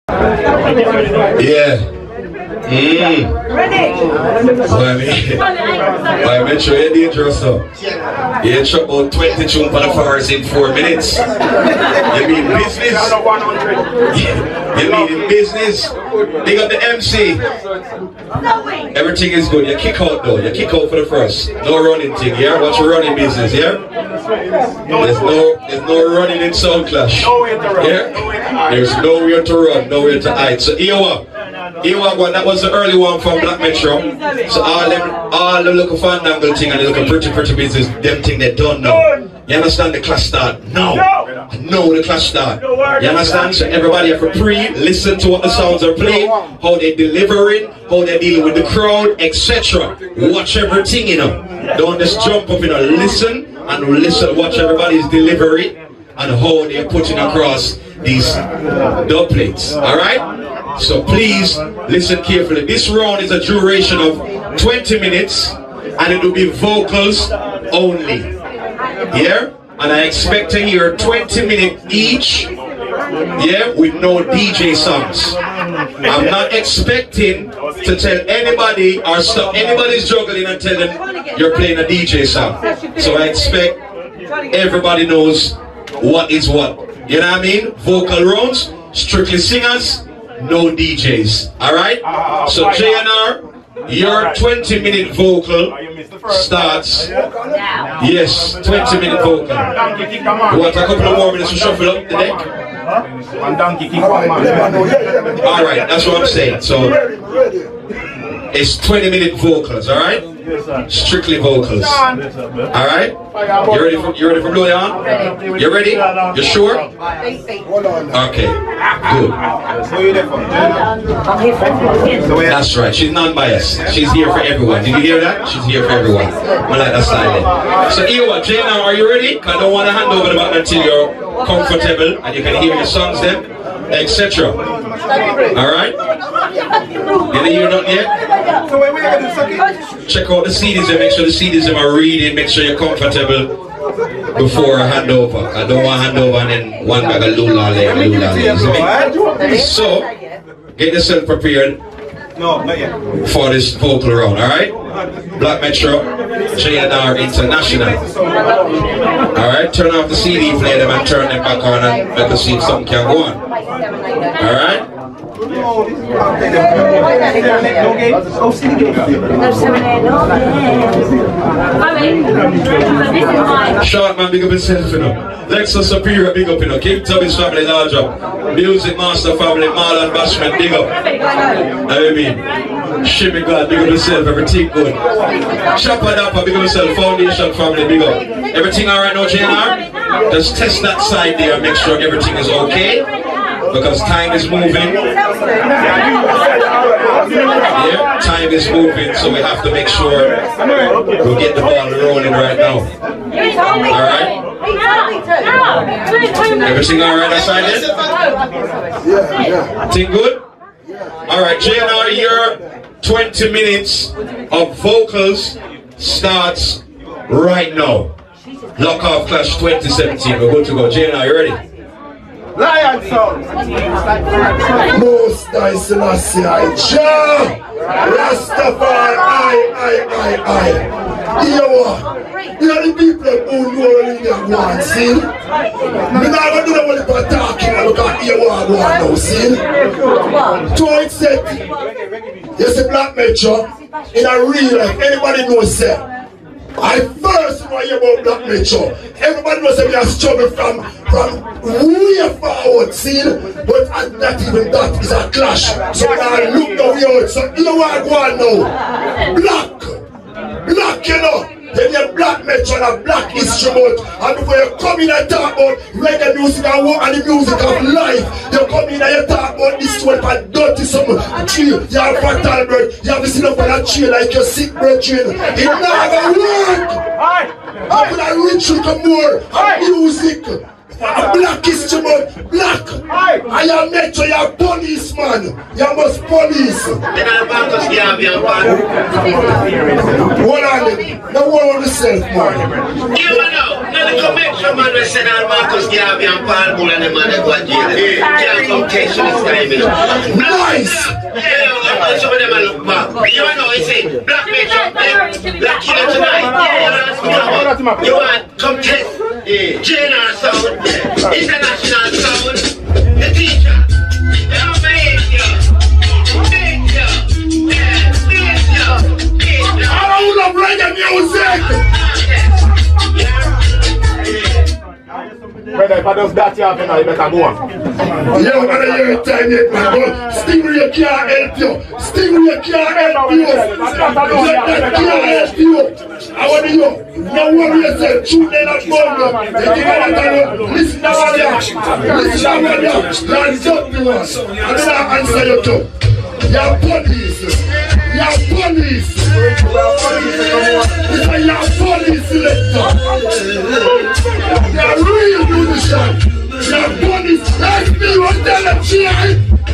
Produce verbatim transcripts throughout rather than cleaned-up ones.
Yeah. Mm. Why make sure you're dangerous now. You chop about twenty chump on the forest in four minutes. You mean business? You mean in business? Big up the M C. Everything is good. You kick out though. You kick out for the first. No running thing, yeah? What's your running business, yeah? There's no there's no running in Sound Clash. Yeah? There's nowhere to run, nowhere to hide. So Iowa. Iowa one, that was the early one from Black Metro. So all them all them look fandangle thing and they look a pretty pretty business, them thing they don't know. You understand the class start? No. I know the class start. You understand? So everybody have to pre listen to what the sounds are playing, how they delivering, how they dealing with the crowd, et cetera. Watch everything, you know. Don't just jump up, you know. Listen and listen, watch everybody's delivery and how they're putting across these dub plates. Alright? So please listen carefully. This round is a duration of twenty minutes and it will be vocals only. Yeah? And I expect to hear twenty minutes each. Yeah? With no D J songs. I'm not expecting to tell anybody or stop anybody's juggling and tell them you're playing a D J song. So I expect everybody knows what is what. You know what I mean? Vocal rounds, strictly singers, no D Js. Alright? So J N R, your twenty minute vocal starts. Yes, twenty minute vocal. You want a couple of more minutes to shuffle up the deck? Alright, that's what I'm saying. So it's twenty minute vocals, alright? Strictly vocals. Alright? You ready for you ready for blowing on? You ready? You sure? Okay. Good. That's right. She's non-biased. She's here for everyone. Did you hear that? She's here for everyone. I like that style. So Iowa, Jay, now are you ready? I don't want to hand over the button until you're comfortable and you can hear your songs then, et cetera. Alright? You didn't hear nothing yet? Check out the C Ds and make sure the C Ds are reading, make sure you're comfortable before I hand over. I don't want to hand over and then one bag of lula there, lula there. So, get yourself prepared for this vocal round, alright? Black Metro, J N R International. Alright, turn off the C D player them and turn them back on and let us see if something can go on. Alright? Short man, big up himself, you know. Lexus Superior, big up, you know. King Tubby's family, large up. Music Master family, Marlon Bashman, big up. I mean, Shimmy God, big up yourself, everything good. Chopper Dapper, big up yourself, Foundation family, big up. Everything alright now, J N R? Just test that side there, make sure everything is okay. Because time is moving. Yeah, time is moving, so we have to make sure we get the ball rolling right now. Alright? Everything alright outside there? Thing good? Alright, J N R, your twenty minutes of vocals starts right now. Lock Off Clash twenty seventeen. We're good to go. J N R, you ready? Lion sound. Most nice Selassie, I Jah Rastafari, I, I, I, I. Iowa, you are the people who know in their one, see? Me not going to do the only for talking, look at Iowa go on now, see? To it said, you see Black Metro, in a real life, anybody knows that. I first know about Black Metro. Everybody knows that we are struggling from, from way forward, see? But not even that is a clash. So now look now we out. So you know what I go on now? Black. Black, you know. Then you Black Metro and a Black instrument. And before you come in and talk about reggae music and walk and the music of life, you come in and you talk about this one and dirty some tree. You have fatal bread. You have to sit up on a tree like your sick brethren. It never work. How could I reach you to more music? A black history month, black. I am metro, you are policeman. You must police. Hold on, now what on yourself, man? You know, now the convention man will say that Marcus Garvey and Paul Bull and the man that go to jail. They can't come catch you this time, you know. Nice! Yeah, some of them are look back. You know, you say, black matchup, black killer tonight. You want come test general sound, international sound, the teacher. They don't make you. Make you. Yeah, make you. Make you. I don't love reggae music! Brother, if I does that, you have to know, you better go on. Yo, man, you're time yet, man. Stingray can't help you. Stingray can't help you. That can't help you. I want you. No worry yourself. Shoot them at phone. Listen to what you Listen to what you That's up to us. I'm going to answer you too. You're police. You're police. You're police selector. You're real musician. You're police. Let's be one tell them cheer.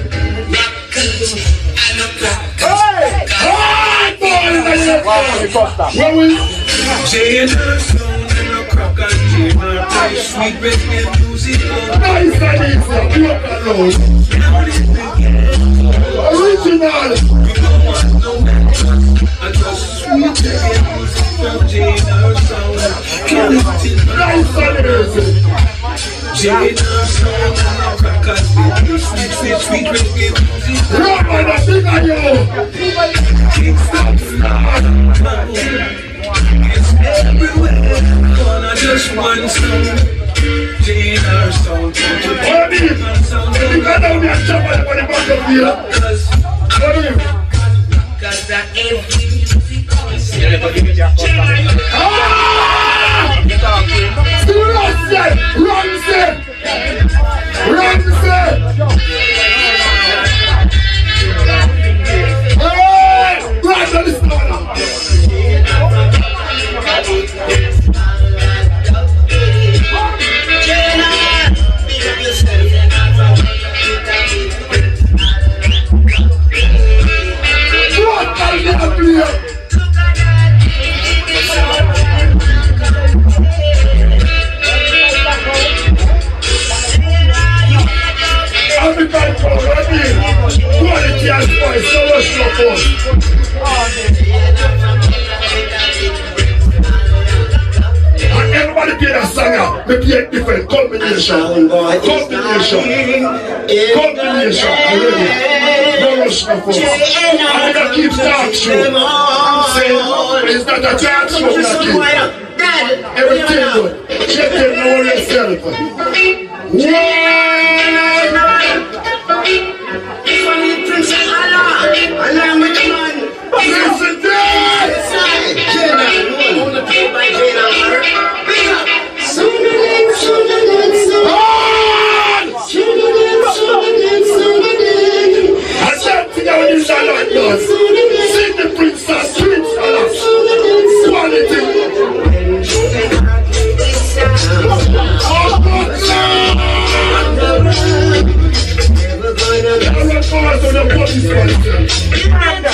Hey! Hard boy! Where we? Sweet breath music. Nice and easy. You up alone. Original. I just sweet music from Jane sound. Nice and easy. Jane sound and crackers. Sweet, sweet, sweet breath music. Rock on the thing on you. Kickstart fly. It's everywhere, gonna just one sound. Jane or sound. What do you mean? You got down there and jump on the back of here. What do you mean? Cause that every music ah! Still run, sir! Run, sir! Run, sir! Hey! Right on this corner! Quality and spice, so much more fun. And everybody play that song, we play a different combination. Combination. Combination. Are you ready? No rush no force. I'm gonna keep talk show. Say, it's not a talk show, we're gonna keep. Everything good. Check it, know yourself. Yeah! Along with the man. Listen to this! Jenna, on the beat by Jenna. Big up! Soon-a-din, soon-a-din, soon-a-din. Soon-a-din, soon-a-din, soon-a-din. I said to you when you shall not know. Sing the princess, prince, alas. Quality. Oh, God, I'm going to the police station.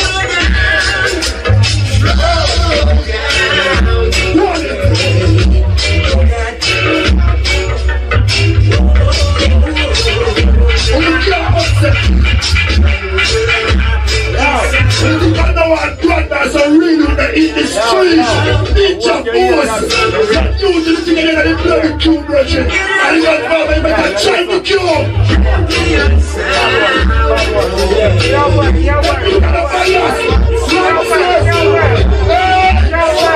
In the street, each of us that used to together in the bloody cube version, and you got Baba, you better try the cube.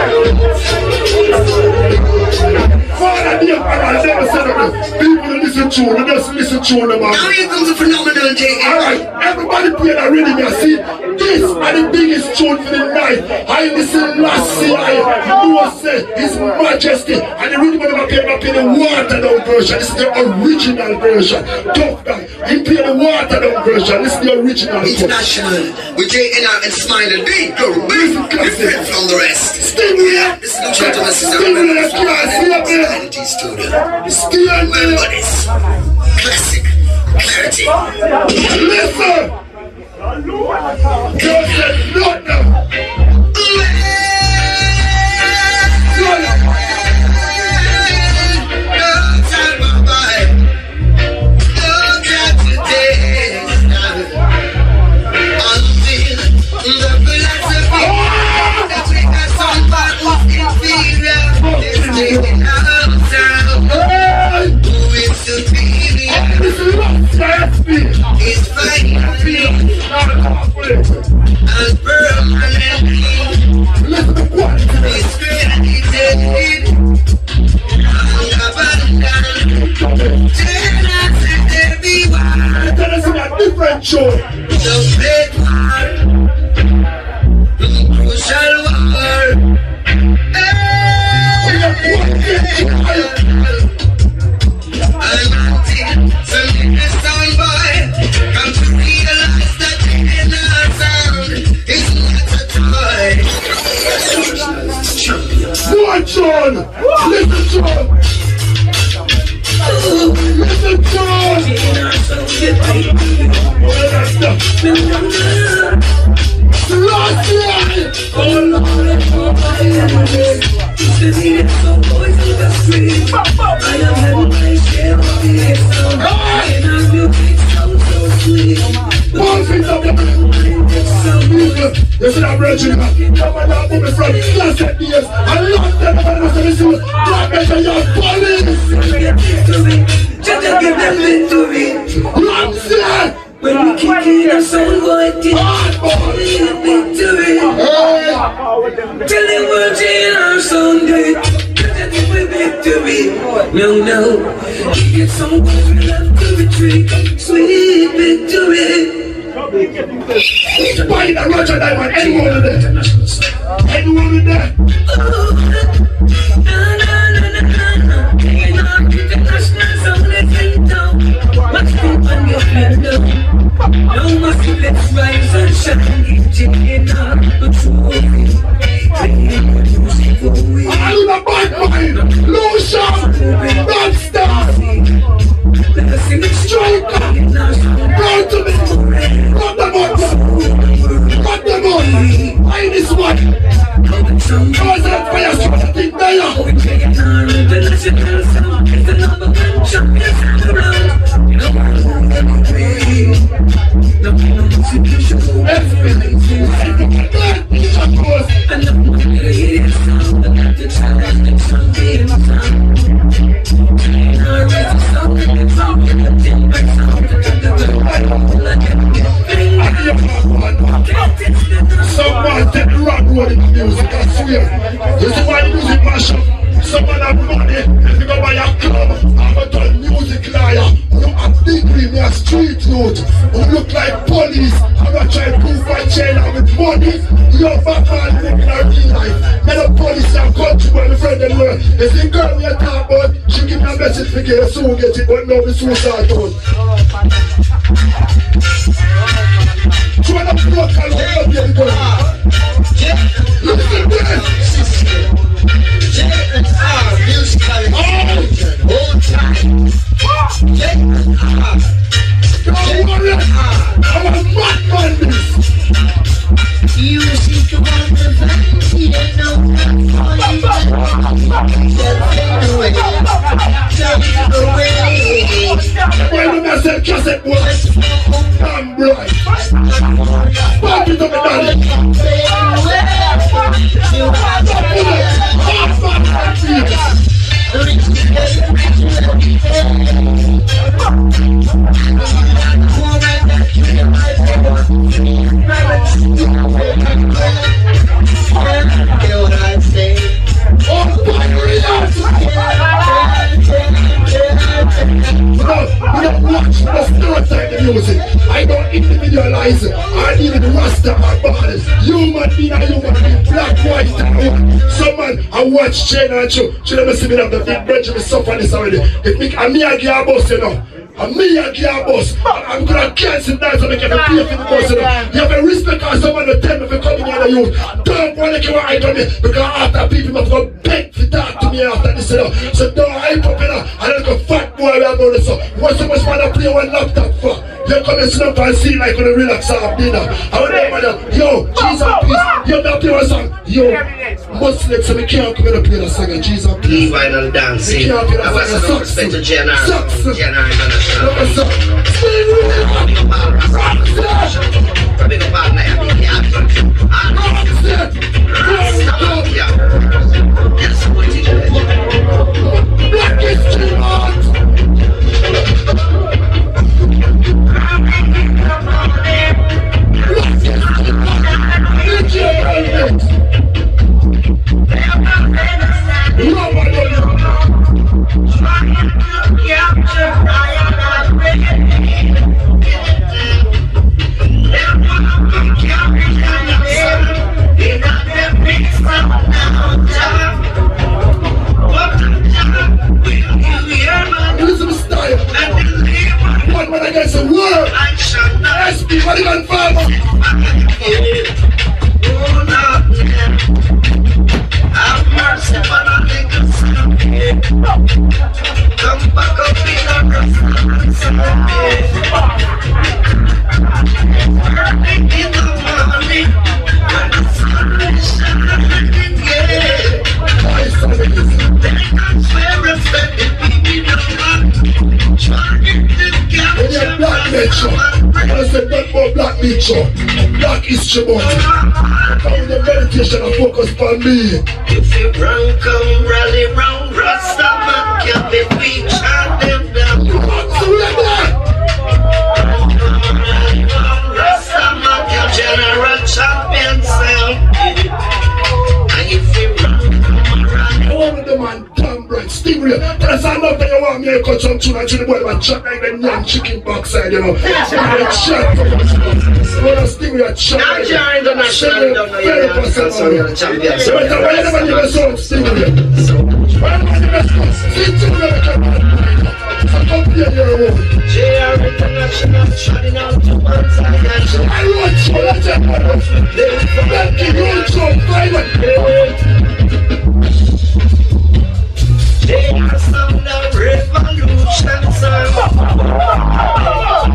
Father, dear Father, I never said it. People listen tune. We just listen to them. Now here comes a phenomenal J M. Alright, everybody play that rhythm. You see, this is the biggest tune for the night. I listen last year. I know say His Majesty. And the rhythm of them play, play the watered down version. This is the original version. Tough guy. He play the watered down version. This is the original. International with J N R and Smiley. Big go, big different from the rest. Still here. This is the gentleman, this is the Still here. Clarity Studio. Still here. Remember this. Classic. Clarity. Listen. Just said not now. It's fine, and permanently, it's credited and abandoned. Tenants in everyone. Tell us about different show. The great war, the crucial war. I'm until some little sound boy come to realize that the inner sound is not a toy. Go on, John. Listen, John. Listen, John. Last year. Oh Lord, for my enemies. Used to see it some boys in the street. I am having my share of the sound. And our music sounds so sweet. One thing up the you see that virgin? Come on now, move me from last eight years. I love them, I was going to see what black men are your police. Just to give them victory. Run, sir. When we kick in our sound boy, till victory. Till the words in our sound great. Just to give me victory. No, no. We get some boys we love to retreat. Sweet victory. Why the Roger Diamond? Anyone with that? Anyone with that? Oh, no, no, no, no, no. In our international sound, let's get down. Much deep on your window. No more let's rise and shine. It's in our trophy. Playing the music for we. I do the bad mind. Lotion. Non-stop. Striker. Run to me. Run them on. Run them on. Why this one? Cause that fire shot the thing there. We play in our international sound. It's the number one champions around. You know what I'm saying? No, no, no, situation. Everything. And the money is sound. And the challenge is champion sound. And our race is sound. And it's sound. And the timber sound. Someone take the rock road in the music, I swear. You see why the music mash up? Someone have money, you go buy a club, I'm a done music liar. You have degree, me a street youth. You look like police, I'm not trying to prove my chain with money. You're back man living a real life. Then the police and country where my friend them were. You see girl we are talking about, she give me a message for get soon get it, but now the suicide out. Trying to block and help you go. Listen to this. J N R musical old time. J N R. I'm a madman this. You seem to want the fancy, they know what for you. When I said cassette was damn bright. Pop it up and down it. I don't individualize. I deal with Rasta and borders. Human being and human being, black, white, and white. Some man, I watch China and Chu. Chu never see me have the big Benjamin suffer this already. If me, and me, I give a bus, you know. And me, I give a bus. I'm gonna cancel that so I can pay for the bus, you know. You have a respect because someone will tell me if you're coming here to you. Don't want to give a hype on me because after people have to beg to talk to me after this, you know. So don't hype up, you know. And then a fat boy, we are going to so. What's so much man to play one laptop for? You come and sit up and see like when you relax and dinner. I want to yo, Jesus, please. You not play one song. Yo, Muslim, so we can't come and play the song. Jesus, please. Levi and dancing. I was a no respect to J N R. J N R International. Big up all night. Big up. Yes, what did you do? Black history, man. Black history boy. Come the meditation and focus on me. If you run, come rally round, Rasta man can't be weak, shut them down. Rasta man can general champion sound. And if you run, come rally. One of the man damn right, Stingray. That's enough that you want me to cut some tune and the boy man chat like the young chicken backside, you know. And chat. What a thing we are trying. Nigeria International, don't know you're the champion. So, but why never you were so stingray? Why never you were so stingray? So, come here, you're a woman. J R International, shutting out to one side. I want you, let's have one. Let me go to private. They are sound of revolution, son.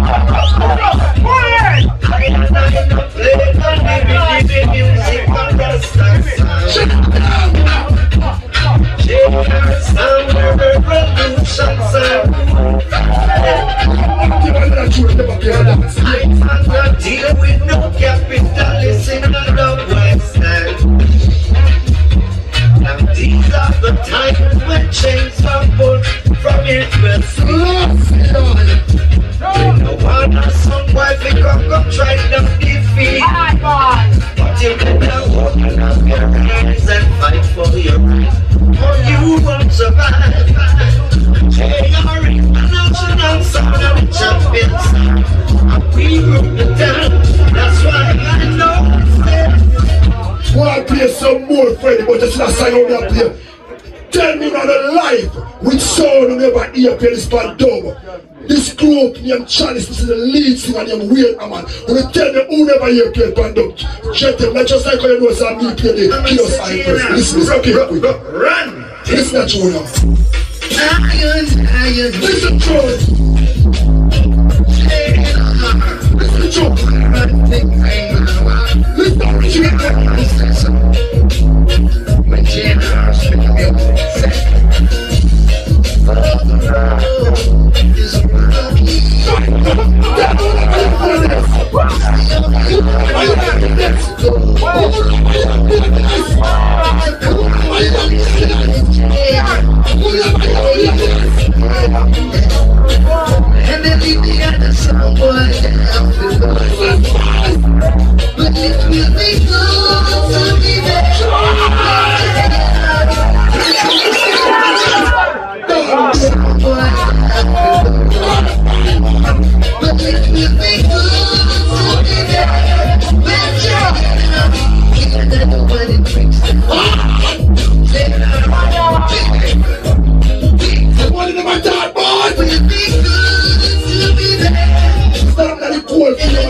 I cannot deal with no capitalists in the West End. Now these are the times when chains are pulled from infants. No one has some wife and come come try to defeat. But you better walk out your hands and fight for your right, or you won't survive. J R International sound of the champions. We rule the town, that's why I know it's there. Want to play some more, Freddy, but just last time I play. Tell me not a life with sound who never hear play this band dub. This group named Chalice, this is the lead singer named Wayne Amman. When you tell me who never hear play band dub, check them, not just like how you know some me play the Chaos Cypress. Listen, it's okay, quick. Run! Listen to you now. Iron, iron, listen to it. Listen to when J N R speak music, for the round is a rocky.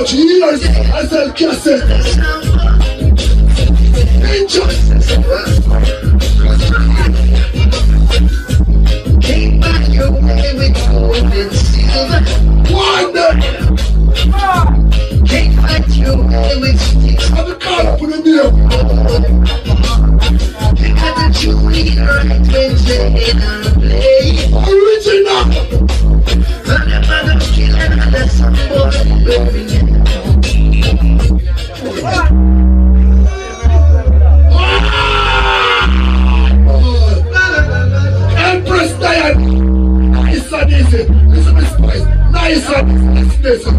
much years I sell cassettes. Injustice. Take back your way with gold and silver. Wonder. Take back your way with sticks. I'm a call up on the deal. You got the Julie Earth Wednesday in our play. Original. But I'm not gonna kill another somebody burying. Empress Diane. Nice and easy. Listen to spice. Nice and easy.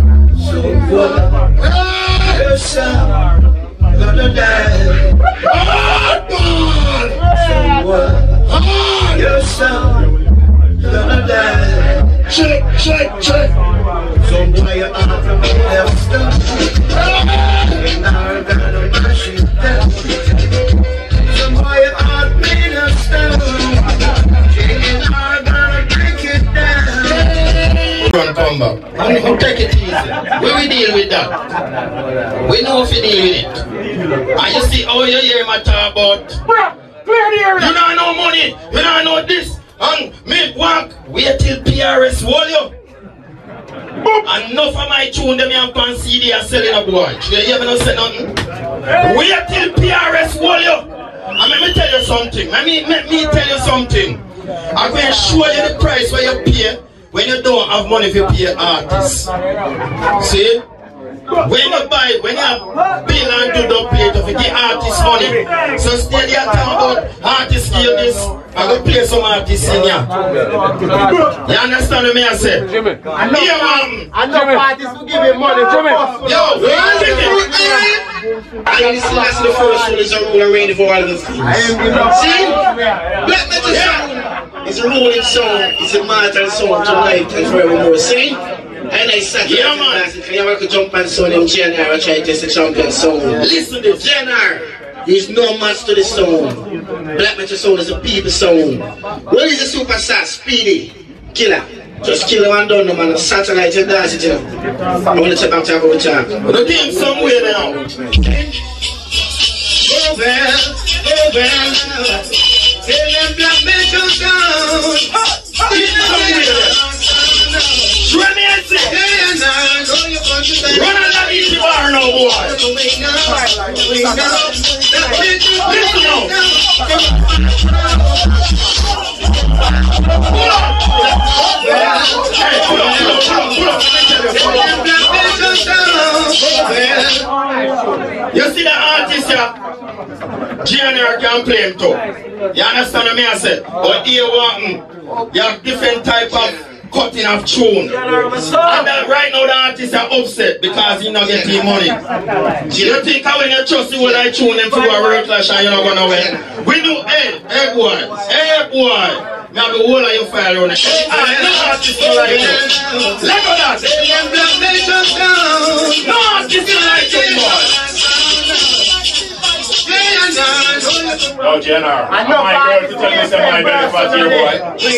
Your son gonna die. Hard man. Hard. Your son gonna die. Check, check, check. Some boy you are from the left stone. And I'm gonna mash it down. Some boy you are made of stone. And I'm gonna break it down. Run, come back. We'll take it easy. We will deal with that. We know if we deal with it. And you see how you hear my talk about. Clear the area. You don't know money. You don't know this. And me walk. Wait till P R S wall you. Enough of my tune them and pan C D and selling a boy. You hear me not say nothing? Wait till P R S wall you. And let me tell you something. Let me, let me tell you something. I'm going to show you the price where you pay when you don't have money if you pay artists. See? When you buy, when you bill and do the plate of it, give artists money. So stay there talking about artists give this. I'm going to play some artists in here. You understand what I say? Jimmy. I know, yeah, man. I know artists will give you money, Jimmy. Yo, I listen to the first one is a rule and ready for all of the things. See? Black metal sound is a rolling song, it's a mortal song tonight and forevermore. See? And I sat here yeah, man. If you ever could jump and sound him J N R, I try to test the champion sound. Listen to this. J N R, there's no match to this sound. Black metal sound is a people sound. What is the superstar? Speedy. Killer. Just kill him and done them and satellite and dance it, you know. I want to check out time over time. But the game somewhere now. Oh well, oh well. Tell them black metal sound. Run on that easy bar now, boy. Listen now. You see the artist here? J N R can play him too. You understand what I say? But here what? You have different type of cutting of tune. And that right now the artists are upset because he's not getting money. You think how when you trust the whole I tune them for a work clash and you're not gonna win? We do, hey, hey boy, hey boy. Now the whole of your file on it. Hey, no artist like you. Let go that. No artist like you, boy. Oh, J N R. I know my girl to tell me some my belly fat here, boy.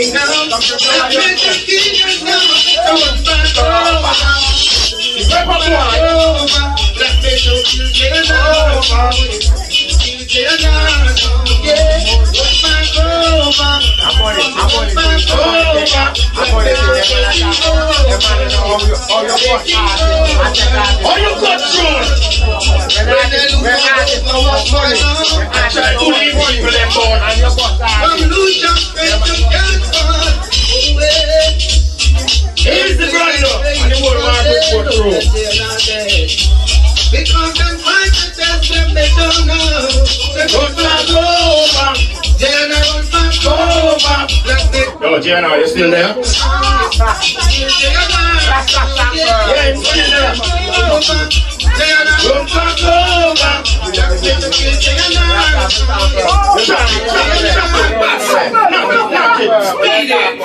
I'm on it, I'm on it. I'm on it. Oh, you got through. When I get no more money, I try to leave people in board. and you got that. Here's the brother. And the whole market for through. Because I'm trying to tell them they don't know. Run back over. Then I run back over. Yo, J N R, you still there? Yeah, it's still there. Run back over. Chop it, chop it, chop it, back. Knock it, knock it. Speed it.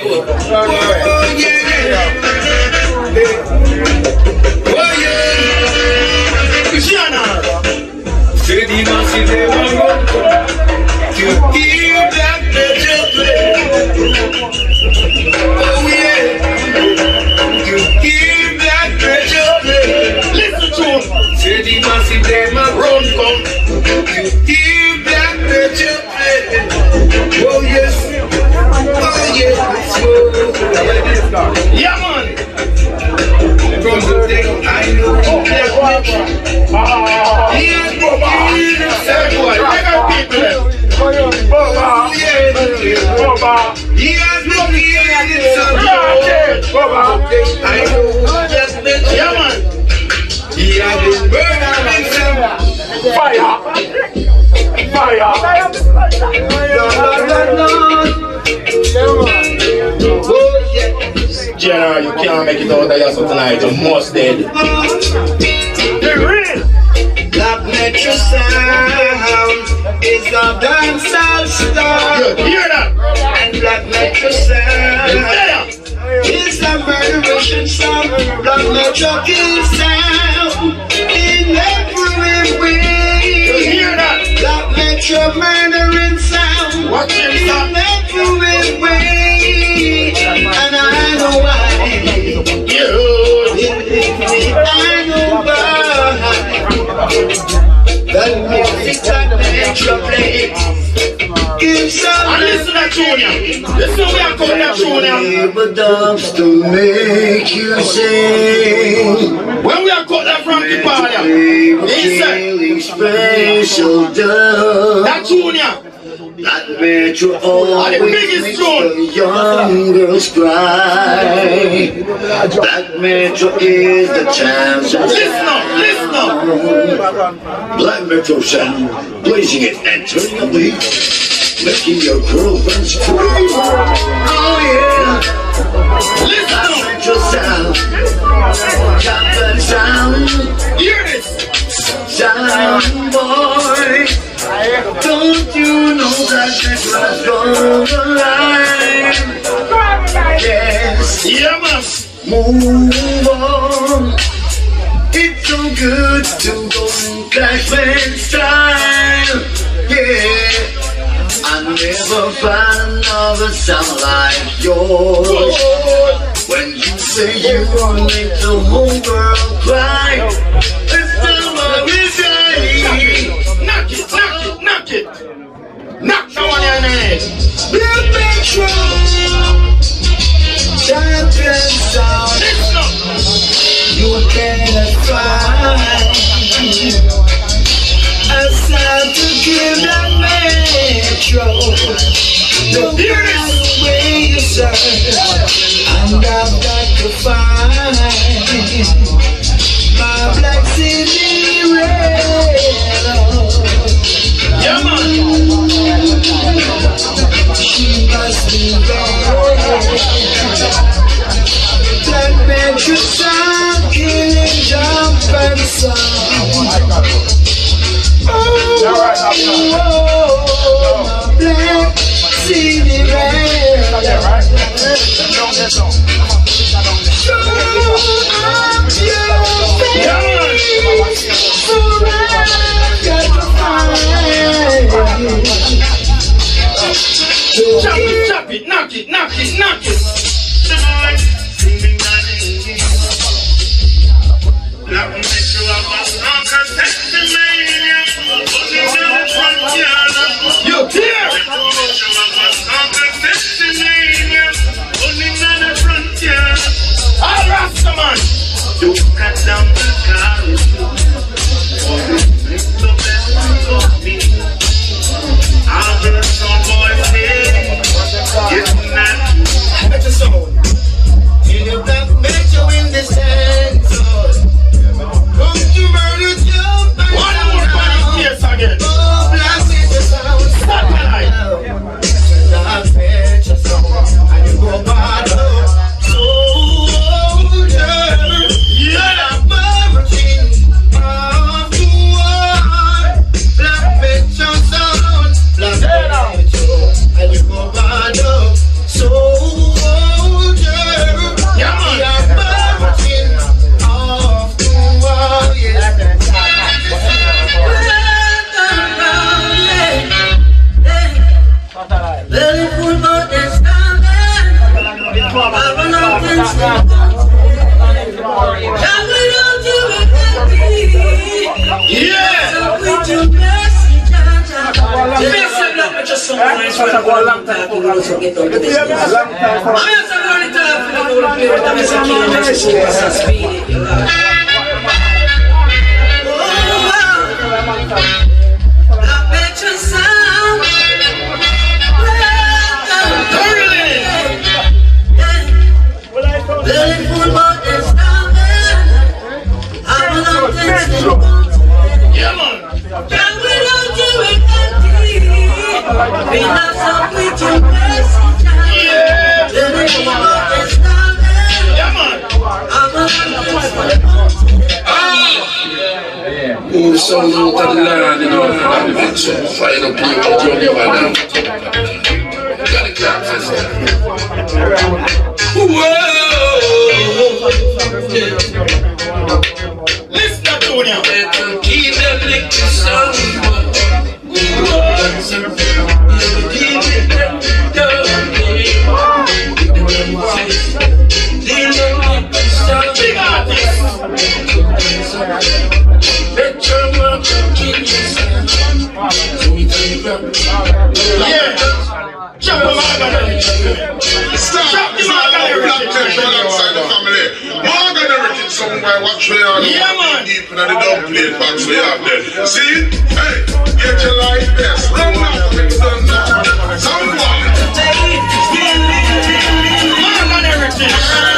Oh, yeah. J N R. C'est dimanche, c'est bon. To give that pleasure play. Oh yeah. To give that pleasure play. them a run come. Give that Metro play. Oh yes, oh yes. Yeah man. From the day I know that Metro. Yeah, yeah, boy. Take out people. Boba, yeah, Boba. He has no feelings of Boba. I know just Metro. Yeah man. He has been burning himself. Fire! Fire! Oh yes. General, you can't make it out of yourself tonight. You must dead. The real Black Metro sound is a dancehall star. You hear that? And Black Metro sound is a murderation sound. Black Metro kills sound in every way. You hear that? Black Metro murdering sound in every way. And I know why. You, I know why. That music that Metro plays gives some. And listen to that tune, yeah. Listen to me, I call that tune, yeah. Dubs to make you sing. When we are cut that from the party, listen. Special dub. That tune, yeah. That Metro always makes the young girls cry. That Metro is the champion. Listen up, listen up. Black Metro sound, blazing it and turning up the heat, making your girlfriend scream. Oh yeah. Listen up. Black Metro sound, champion sound. Hear this. Sound boy. Don't you know that this was gonna lie? Yes, yeah, man. Move on. It's so good to go in Clashman style. Yeah, I never find another sound like yours. When you say you make the whole world cry, it's time I resign. Knock it, knock it, knock it. Knock someone in the head. Black Metro champion sound. You cannot find a sound to give that Metro. No matter where you search, and I've got to find my Black Cinderella. Yeah, man. She must be red. Black Metro sound, killing, jump and sound. Oh, oh, my Black Cinderella. Show up your face, for I've got to find. Chop it, chop it, knock it, knock it, knock it. Black Metro of a conquer testimony. You hear? All Rastaman. You cut down the car. Make the best of me. I'll get some boys here. It's not better someone. In the Black Metro in the center. Come to murder jump and one more time. Yes again. Oh, Black Metro sound. Stop the light. Black Metro sound. And you go bad up. Yeah! this one for a long time. People also get out of this. I'm just going to talk for the whole period. I'm just killing this super speed. I bet you sound. Really full but it's down there. I'm not thinking. Yeah, man. And without you it's empty. We not stop with your message. Really full but it's down there. Yeah, man. I'm not thinking. Move some out of the land, you know, and the venture. Find up people, Johnny, man. Got the clap for that. Whoa! Listen to Tony. Keep them licked to some. Yeah. Jump on my gun. Stop the Morgan alongside the family. Morgan Heritage somewhere, watch where you are. Yeah, man. Deep in the dub plate box where you have there. See? Hey, get your life best. Run now, it's done now. Someone. Morgan Heritage.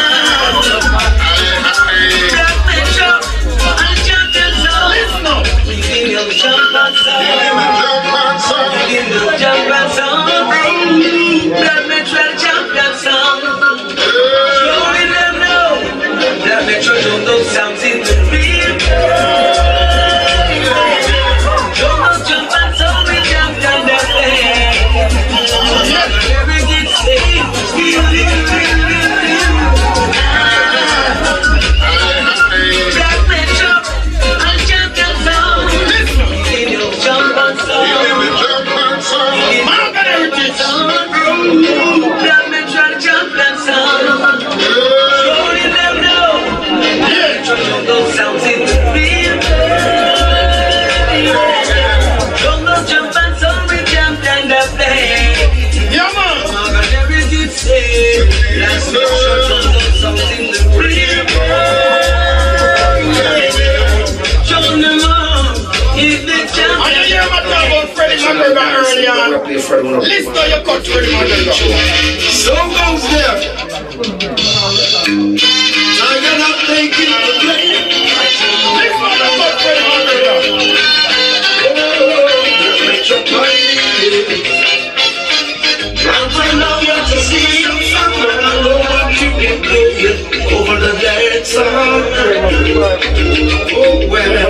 Listen up. Jump and sound. Jump and sound. That Metro champion sound. Showing them now. That Metro don't know sounds in the field. Don't know jump and sound. We champion that way. Every good state. That Metro and champion sound. Jump and sound. Morgan Heritage. That Metro champion sound. Showing them now. Metro don't know sounds in the field. Don't know jump and sound. We champion that play. Yeah, man. Morgan Heritage say. That Metro don't know sounds in the field. Show them all. He's the I champion. didn't hear my talk about Freddie McGregor early on. Listen to your cut, Freddie McGregor. So goes there. I cannot take it for granted. Listen to your cut, Freddie McGregor. Let your body And when I want to see you somewhere, I know what you can do over the dead sun. Oh well,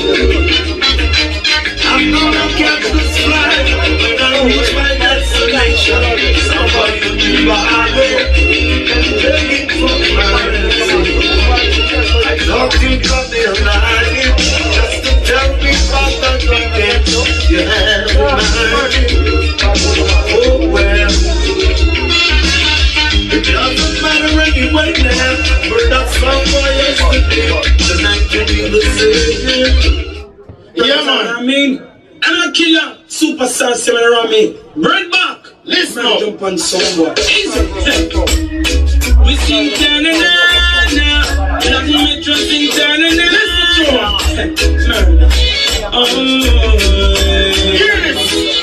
I'm gonna catch this flight when I reach my destination. Somebody to be behind and beg it for mercy. I thought you'd come there lying just to tell me about the regret you had in mind. Oh well, it doesn't matter anyway now. We're not somewhere yesterday. Tonight can be the same. Yeah, man. I mean, I'm a killer, superstar similar around me. Bring back. Listen Man, up. jump on somewhere. Easy. We sing ta-na-na-na. Love me trust in ta-na-na-na. Oh, Hear this.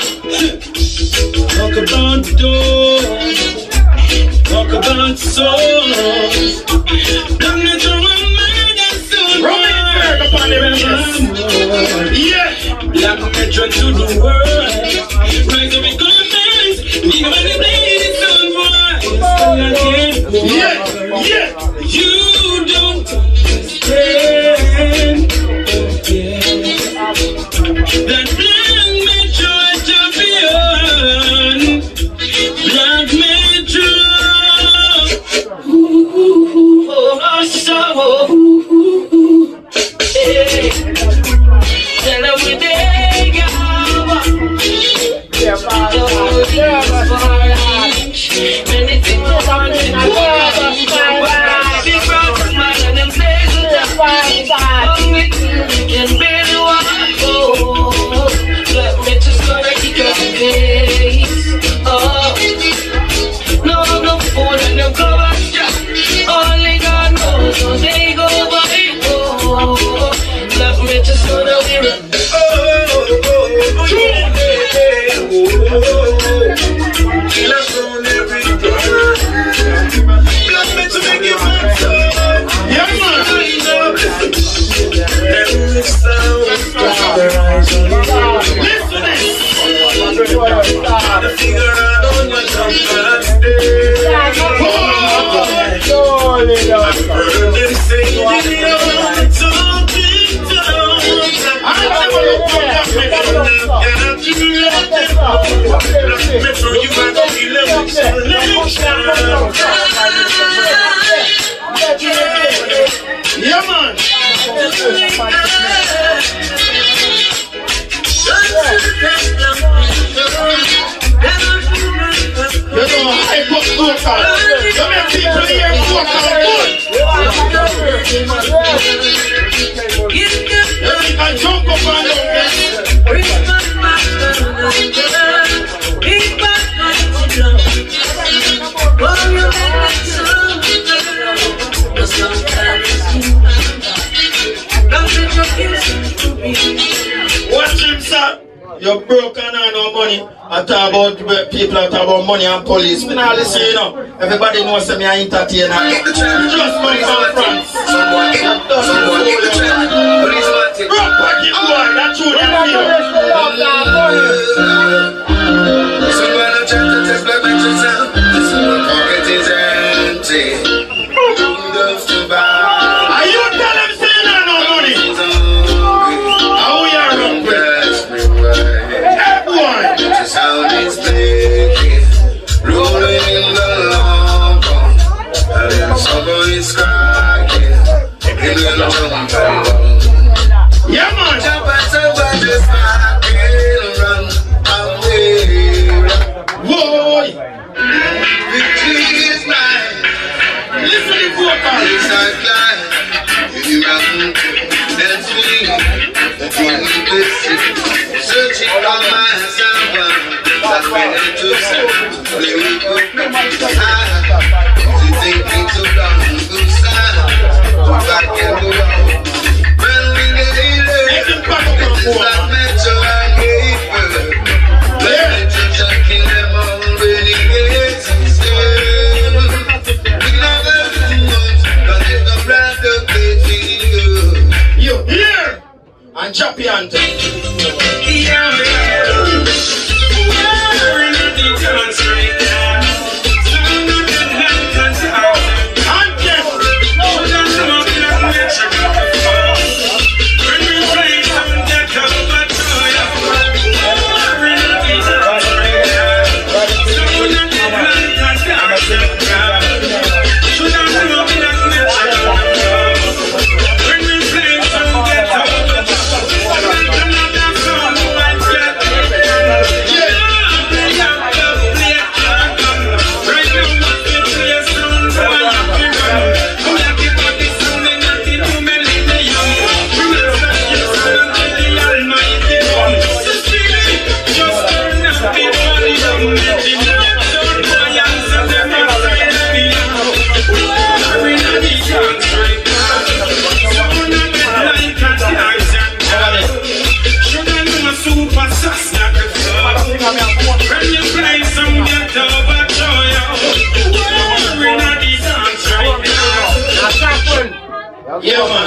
talk about doors. Talk about souls. Love me through a murder soul. Run it back upon the benches. Yeah. Black Metro to the world. Rise up and confess. We got the blade on voice. Yeah. Yeah. You don't understand. That Black Metro champion. Black Metro. Ooh, oh, so. Hey. Tell her we there, girl. I jump up and down, yes. Watch him, sir. You're broke and have no money. I talk about people that talk about money and police. We not listen, you know. Everybody knows me I entertain. You just come from France. Someone get the trap. Police want it. Rock pocket boy, that's true. Someone try to test black mention sound. Someone pocket is empty. Goes to buy. Are you telling them saying that no money? How we are wrong with everyone. The sound is playing, rolling in the long run. And then someone is cracking, in the long run. Yeah, man. Jump and jump and just run away. Whoa! Victory is mine. Listen to vocal. It's a climb. You run, that's me. That's what we listen. Searching for myself. That's when I took some. Play with you. Ah, you think me too long. Good side. Go back and go out. When we get in there, it's like Metro and Paper. Let me just kill them all when it gets instead. We never do much, but it's the brand of the you here and choppy hunter. Yeah, yeah. We're in the dance right now. Sound of the hand can sound. Hunter! Should I come up and let you go? When we play some deck of my toy. We're in the dance right now. Sound of the hand can sound. Should I come up and let you go? When we play some deck of my toy. Yeah, man.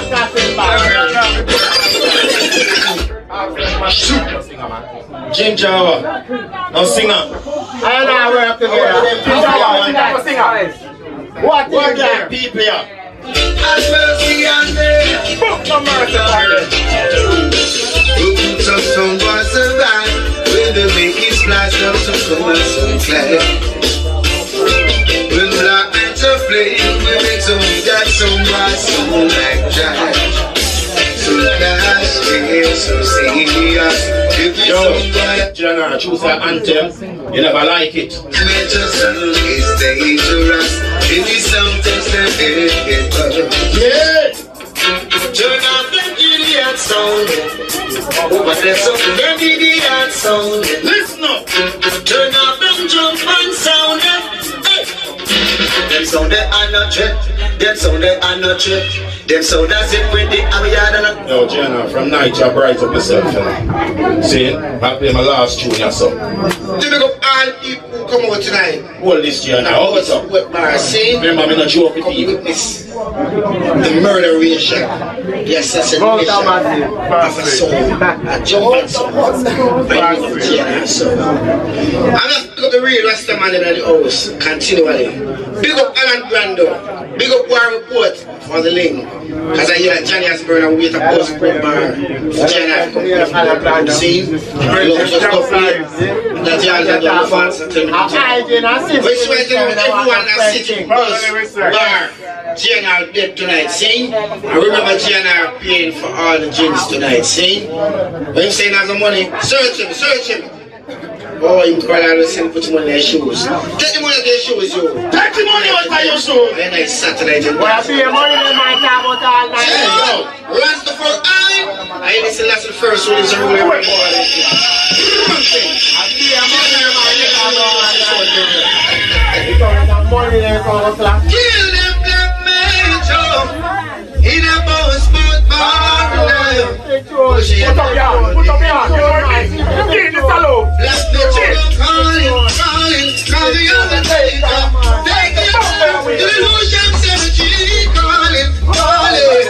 Ginger, no singer. I don't work together. Ginger, singer. What work there? People here. Have mercy on them. Book no mercy on them. Who puts up some boys survive when they make it splash up some commerce and clay. When black men to play, we make some that some boys sound like Jack. So that's it, so serious. Yo, Jenna, choose an anthem. You never like it. Major sound is dangerous. In the sound test the head. Yeah. Turn off the idiot sound. But there's something the idiot sound. Listen up. Turn off them jump and sound. Them sound they are not trip. Them sound they are not trip. Them sound as if with the Amiyad. Yo, Jenna, from night you bright up yourself. See, I play my last tune or so. To pick up all people who come out tonight. Hold this Jenna, hold it up. With Marcy. Remember, I'm not joke with you. Witness the murder ration. The assassination of a soul. A jump soul. I pick up Jenna, so. I'm just pick up the real Rasta man in the house continually. Big up Alan Brando. Big up War Report for the link. Because I hear that Johnny has burned and wait a post for bar. Jenna come here from the brand. See? Love just up here. That y'all that don't fans and tell me the Jenna. Which way to everyone that's sitting bus bar. Jenna dead tonight. See? I remember Jenna paying for all the gins tonight. See? When you saying has the money, search him, search him. Oh, you call out and send put him on their shoes. Take the money out of their shoes, you. Take the money out of your shoes. And then I satellite and well, I see your money in my time about all night. Yo, Rastafari, I ain't listen last the first one is a rule every morning. I see your money in my time about all night. Kill them black men, Joe. In a boss, but Put up your hand, put up your hand, you know this. This alone. Black men, calling, calling, calling on the taker. Take the illusion, seventy, calling, calling.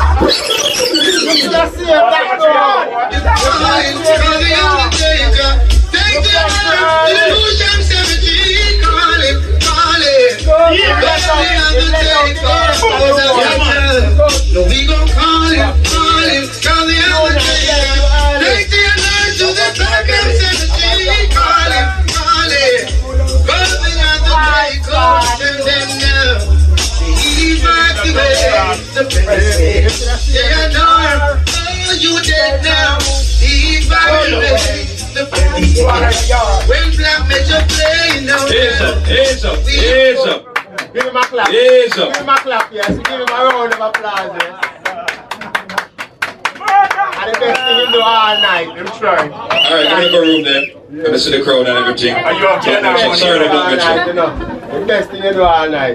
Let's see if that goes. Calling, calling on the taker. Take the illusion, seventy, calling, calling. Black men on the taker. No, we gon' call him, call him, call the undertaker. Take the alert to the back of seventy, call him, call him. Call the undertaker, send them now. He's back to the place. Yeah, I know, oh, you dead now. He's back to the place. When Black Metro play, now. Hands up, hands up, hands up. Give him a clap. Hands up. Give him a clap, yes. Give him a round of applause, yes. And the best thing you do all night. I'm sure. Alright, give me a room there. Let me see the crowd and everything. Are you okay now? I'm sorry, I don't mention. You know, the best thing you do all night.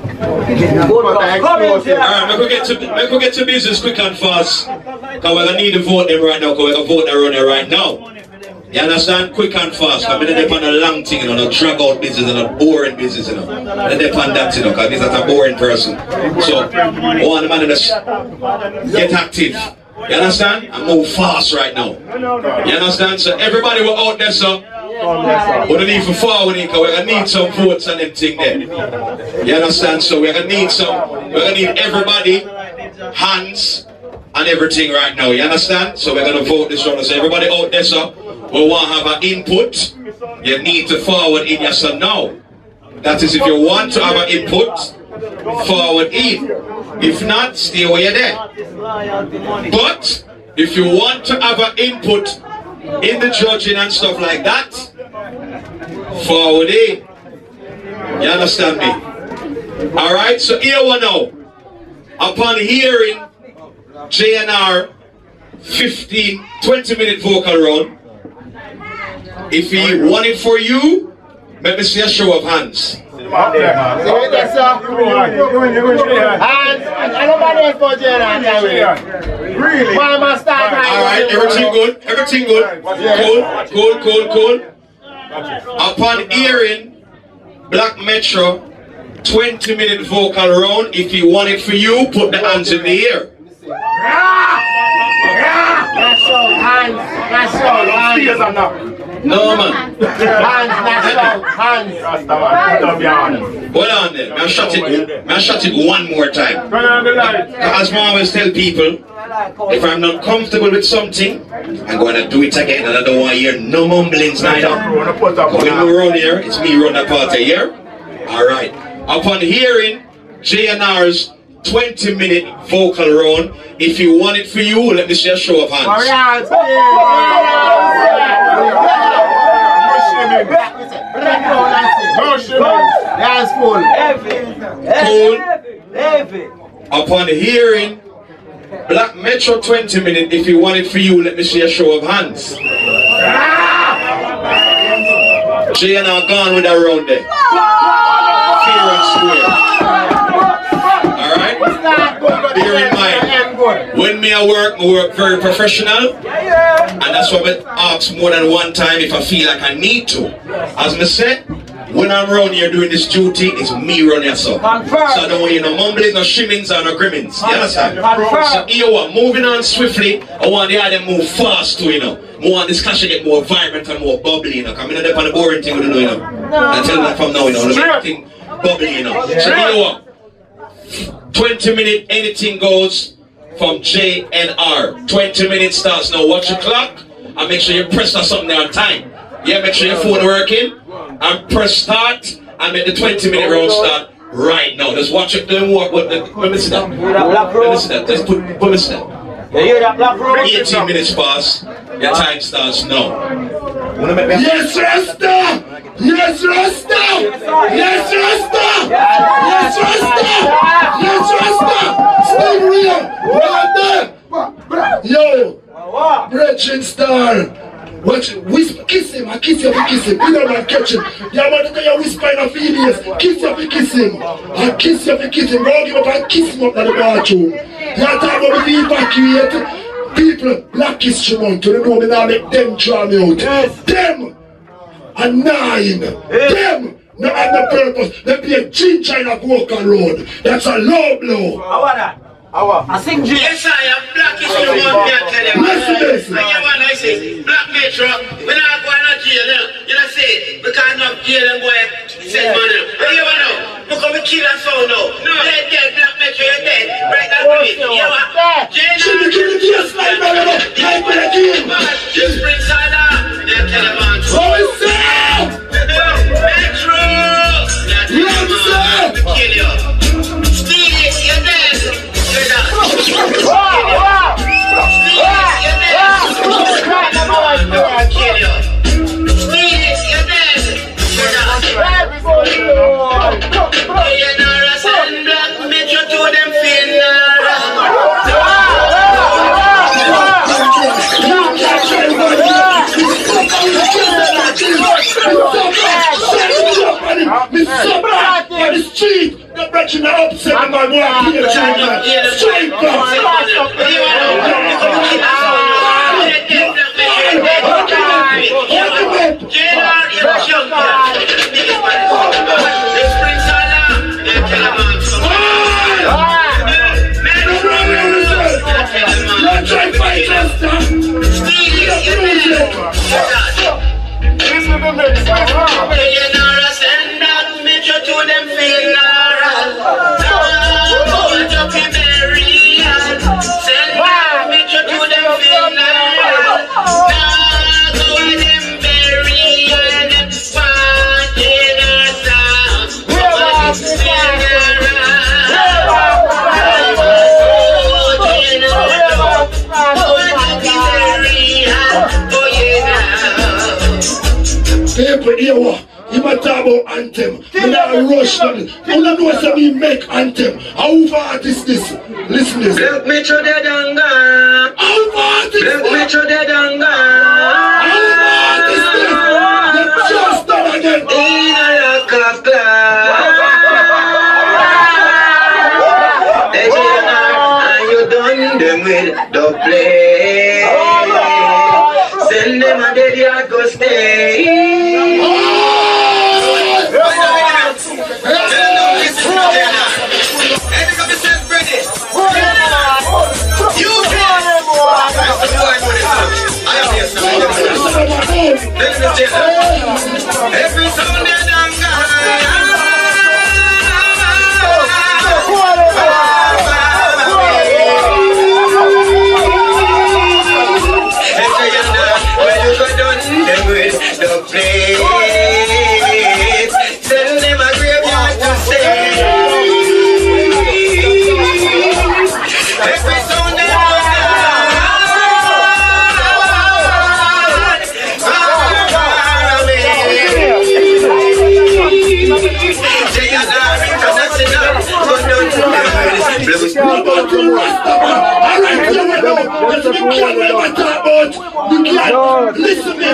Alright, make we get to make we get to business quick and fast. Cause we're gonna need to vote them right now, cause we're gonna vote them around there right now. You understand? Quick and fast. Cause we're depend on a long thing, you know, no drag out business and a boring business, you know. They depend on that, you know, cause this is a boring person. So one man just get active. You understand? And move fast right now. You understand? So everybody we're out there, so we don't need for forward, because we're gonna need some votes and everything there. You understand? So we're gonna need some, we're gonna need everybody, hands and everything right now. You understand? So we're gonna vote this one. So everybody out there, so we want to have an input. You need to forward in yes or no. That is, if you want to have an input, forward in. If not, stay where you're there. But if you want to have an input in the judging and stuff like that, forward in. You understand me? Alright, so here we know. Upon hearing J N R fifteen, twenty minute vocal run, if he want it for you, let me see a show of hands. Yes, sir. And, and nobody else for J N R. Really? Why am I starting? Alright, everything good? Everything good? Cool, cool, cool, cool. Upon hearing Black Metro twenty minute vocal round, if he want it for you, put the hands in the air. That's all, hands. That's all, hands. No man. Hands, that's all, hands. Hold on there. May I shut it, may I shut it one more time. As I always tell people, if I'm not comfortable with something, I'm going to do it again, and I don't want to hear no mumblings neither. When we run here, it's me run the party here. Alright. Upon hearing J N R's twenty minute vocal round, if you want it for you, let me see a show of hands. Alright. That's full. Upon hearing Black Metro twenty minute, if you want it for you, let me see a show of hands. J N R gone with that round there. Fair and square. Alright? Bear in mind, when me I work, I work very professional. And that's why I ask more than one time if I feel like I need to. As I said, when I'm around here doing this duty, it's me running yourself. So I don't want you no mumblings, no shimmings, or no grimmings. You understand? So here we are, moving on swiftly. I want the other move fast too, you know. I want this clash to get more vibrant and more bubbly, you know. Coming up on the boring thing we do, you know. I tell that from now, you know. Everything bubbly, you know. So here we are. twenty minute, anything goes from J N R. twenty minutes starts now. Watch your clock and make sure you press on something there on time. Yeah, make sure your phone working and press start and make the twenty minute round start right now. Just watch it, don't walk with the. Let me see that. Let me see that. Just put, put me see that. eighteen minutes pass, your time starts now. Yes, Rasta! Yes, Rasta! Yes, Rasta! Yes, Rasta! Yes, Rasta! Stay real! Right there! Yo! Brethren Star! Watch it, whisper, kiss him, I kiss you, I kiss him. You know I'm catching. Yeah, man, look at you whispering of videos. Kiss you, I kiss him. I kiss you, I kiss him. Go give up and kiss him up in the bathroom. You talk about the evacuate people, Black History Month. You know me now make them draw me out. Them! A nine. Them! No other purpose. They be a ginger in a Walker Road. That's a low blow. How about that? I sing G. Yes, I am Black History Month. I tell you. Listen, listen. I hear what I say. Black Metro, when I go in a jail, you know, say, because no jail and boy, send money. I hear what now? Look how we kill us all now. No, you're dead, Black Metro, you're dead. Right now, you hear what? Jail, Should be killing just like that. Like that again. just bring Sada. You tell them on. So it's sad. Metro. You tell them on. We kill you. Steve, you're dead. You're dead. Wow, wow. On the street, the brethren are upset and my walk here, China. Straight back. People here, you might talk about anthem. You not rush them. You don't know what we make anthem. How far is this? Listen to this. Black Metro dead and gone. How far is this? Black Metro dead and gone. How far is this? You just done again. In a rock of glass. And you done them with the play. Send them a dead yard go stay. Every Sunday and when you go down them with the place, send them a graveyard to stay. Every Sunday listen me,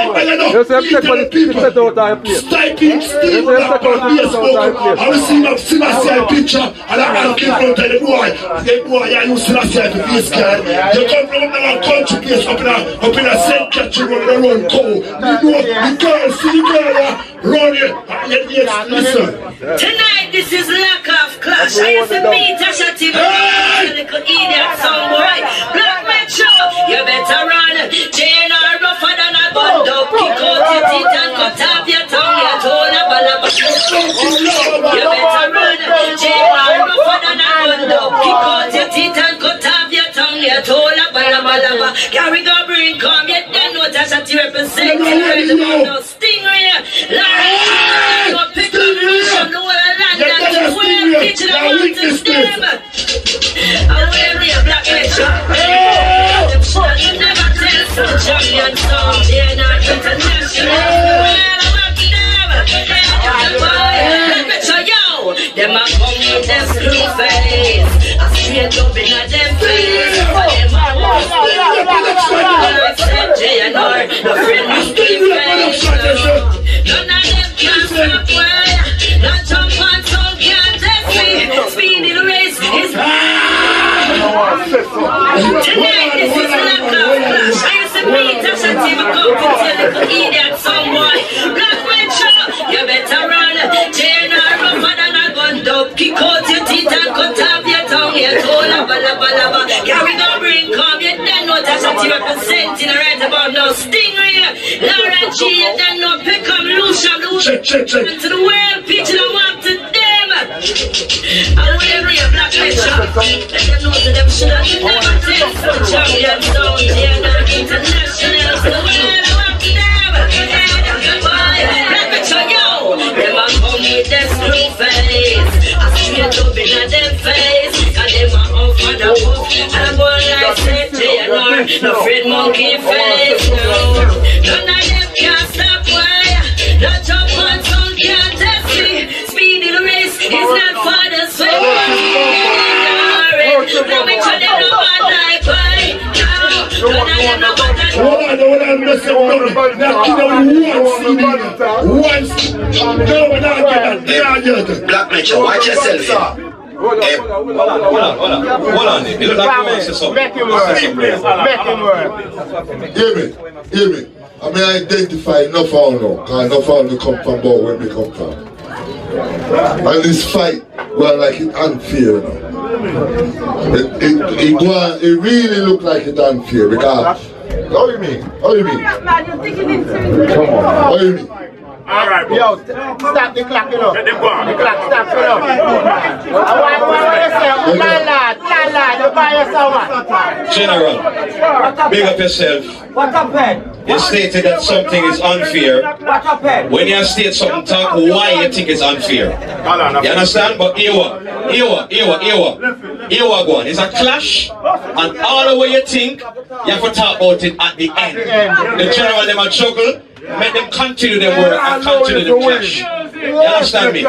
Stiping Steve on Facebook. I was seeing up Sinasai picture and I came from the boy. The boy, I use Sinasai to face card. You come from our country place up in a up in a Saint Catherine on the road cold. You know the girl, see the girl run here. Listen. Tonight this is lack of clash. I used to meet Tasha T V, little idiot song boy. Black Metro, you better run. Jane are rougher than a gun dog. Kick out your teeth and cut off your tongue. Your toe a balaba. You better run. Jane are rougher than a gun dog. Kick out your teeth and cut off your tongue. Your toe a balaba. Carry the brain, come yet then know Tasha T represent. No stingray. Larry, no pick up mission. No one land that you will teach them how to stem. I will be a Black Metro. You never tell some champion song. They're not international. No friend man keep face. None of them can stop way. Not jump on some can't test me. Speedy the race is tonight this is not love. I used to meet a shot team a couple till little idiot some boy. Black Metro, you better run. J N R rougher than a gun dub. Kick out your teeth and cut off your tongue. You're told lava lava lava. Carry the bring come. You don't know that shot team representing right about now. Stingray, Laura G, you don't know pick up Lucia Lucia. To the world, pitch and walk to them. And whenever you're Black Metro, let them know that them should have never take some champion sound. J N R International, to the world, walk to them. Black Metro, yo, them a come with their screw face. I straight up in a them face. Cause them a off and a off. And I'm going like say J N R, no Fred Monkey face. No, none of them can stop why. No jump on some can't test me. Speedy the race is not for the swim. Now make sure they know what I play. None of them know what I Hold on, hold on, listen, hold now kid out one C D. One C D. No, we're not getting that. We're not getting Black Metro, watch yourself here. Hold on, hold on, hold on, hold on. Hold on, it look like you want to say something. Make him work. Make him work. Hear me, hear me. I mean, I identify enough all now, because enough all me come from about where me come from. And this fight, well, like it's unfair, you know. It, it, it, it, it really look like it's unfair, because, how do you mean? How do you mean? Come on, how do you mean? Alright, yo, stop the clock, you know. Let them go on. The clock, stop, you know. I want to say, landlord, landlord, you buy yourself. General, big up yourself. What happened? You stated that something is unfair. What happened? When you state something, talk why you think it's unfair. You understand? But here what? Here what? Here what? Here what? Here what go on? It's a clash, and all the way you think, you have to talk about it at the end. The general them a juggle, make them continue their work and continue the clash. You understand me? You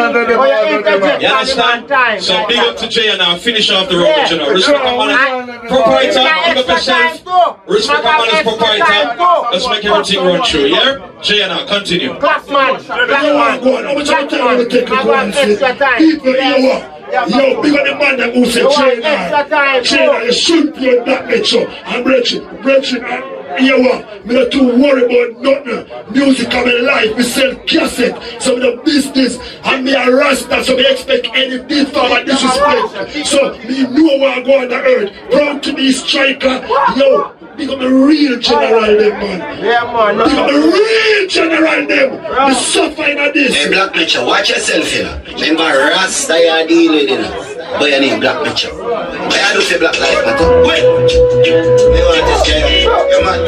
understand? So big up to J N R, finish off the road, general. Respect our man, proprietor, big up yourself. Respect our man as proprietor. Let's make everything run through, yeah? J N R, continue. Classman, classman. Go on, how much time will take to go and say, people, you what? Yo, big on the man that who said, J N R, J N R, you should play Black Metro. I'm Brechin, Brechin, you what? Me not too worry about nothing. Music of my life, me sell cassette, so me the business, and me a rasta, so me expect any big form of disrespect. So me know where I go on the earth. Proud to be striker, yo. Become a real general them, man. Yeah, man. No, Become a real general them. The suffering of this. Hey, Black Metro, watch yourself, you know. Remember, Rasta you deal with, you know. But your name, Black Metro. I do say Black Life Matter. Wait! You want this guy? You man.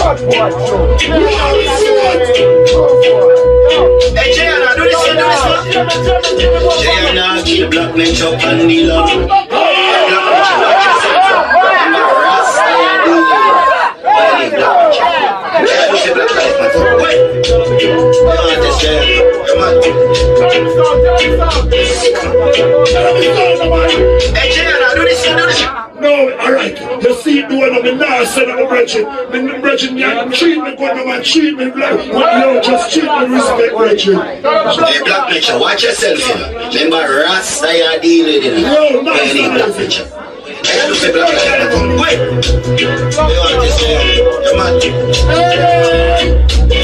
Hey, J N R, do this one, do this one. J N R, kill Black Metro and the love. Black Metro, watch yourself. Remember, Rasta you deal with, you know. But your name, Black Metro. I do say Black Life Matter. Wait! You want this guy? You man. Hey, J N R, do this one, do this one. No, alright. You see it doing me now, son of a Brechin. Me Brechin, you treat me good, man. Treat me black. No, just treat me respect, Brechin. Hey, Black Metro, watch yourself, you know. Remember, Rasta you deal with, you know. No, But your name, Black Metro. I do say Black Life Matter. Wait! You want this guy? You man.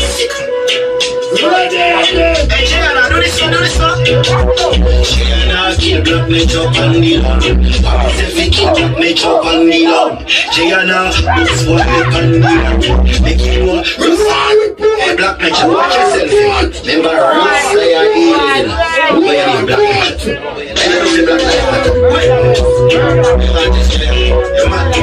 Hey, J N R, do this one, do this one. J N R, kill Black Metro and the land. Papa say fi kill Black Metro and the land. J N R, this one make and the land. Make you know, hey, Black Metro, watch yourself. Remember, Rasta you deal with, you know. But your name, Black Metro. I do say Black Life Matter. Wait! You want this guy? You man.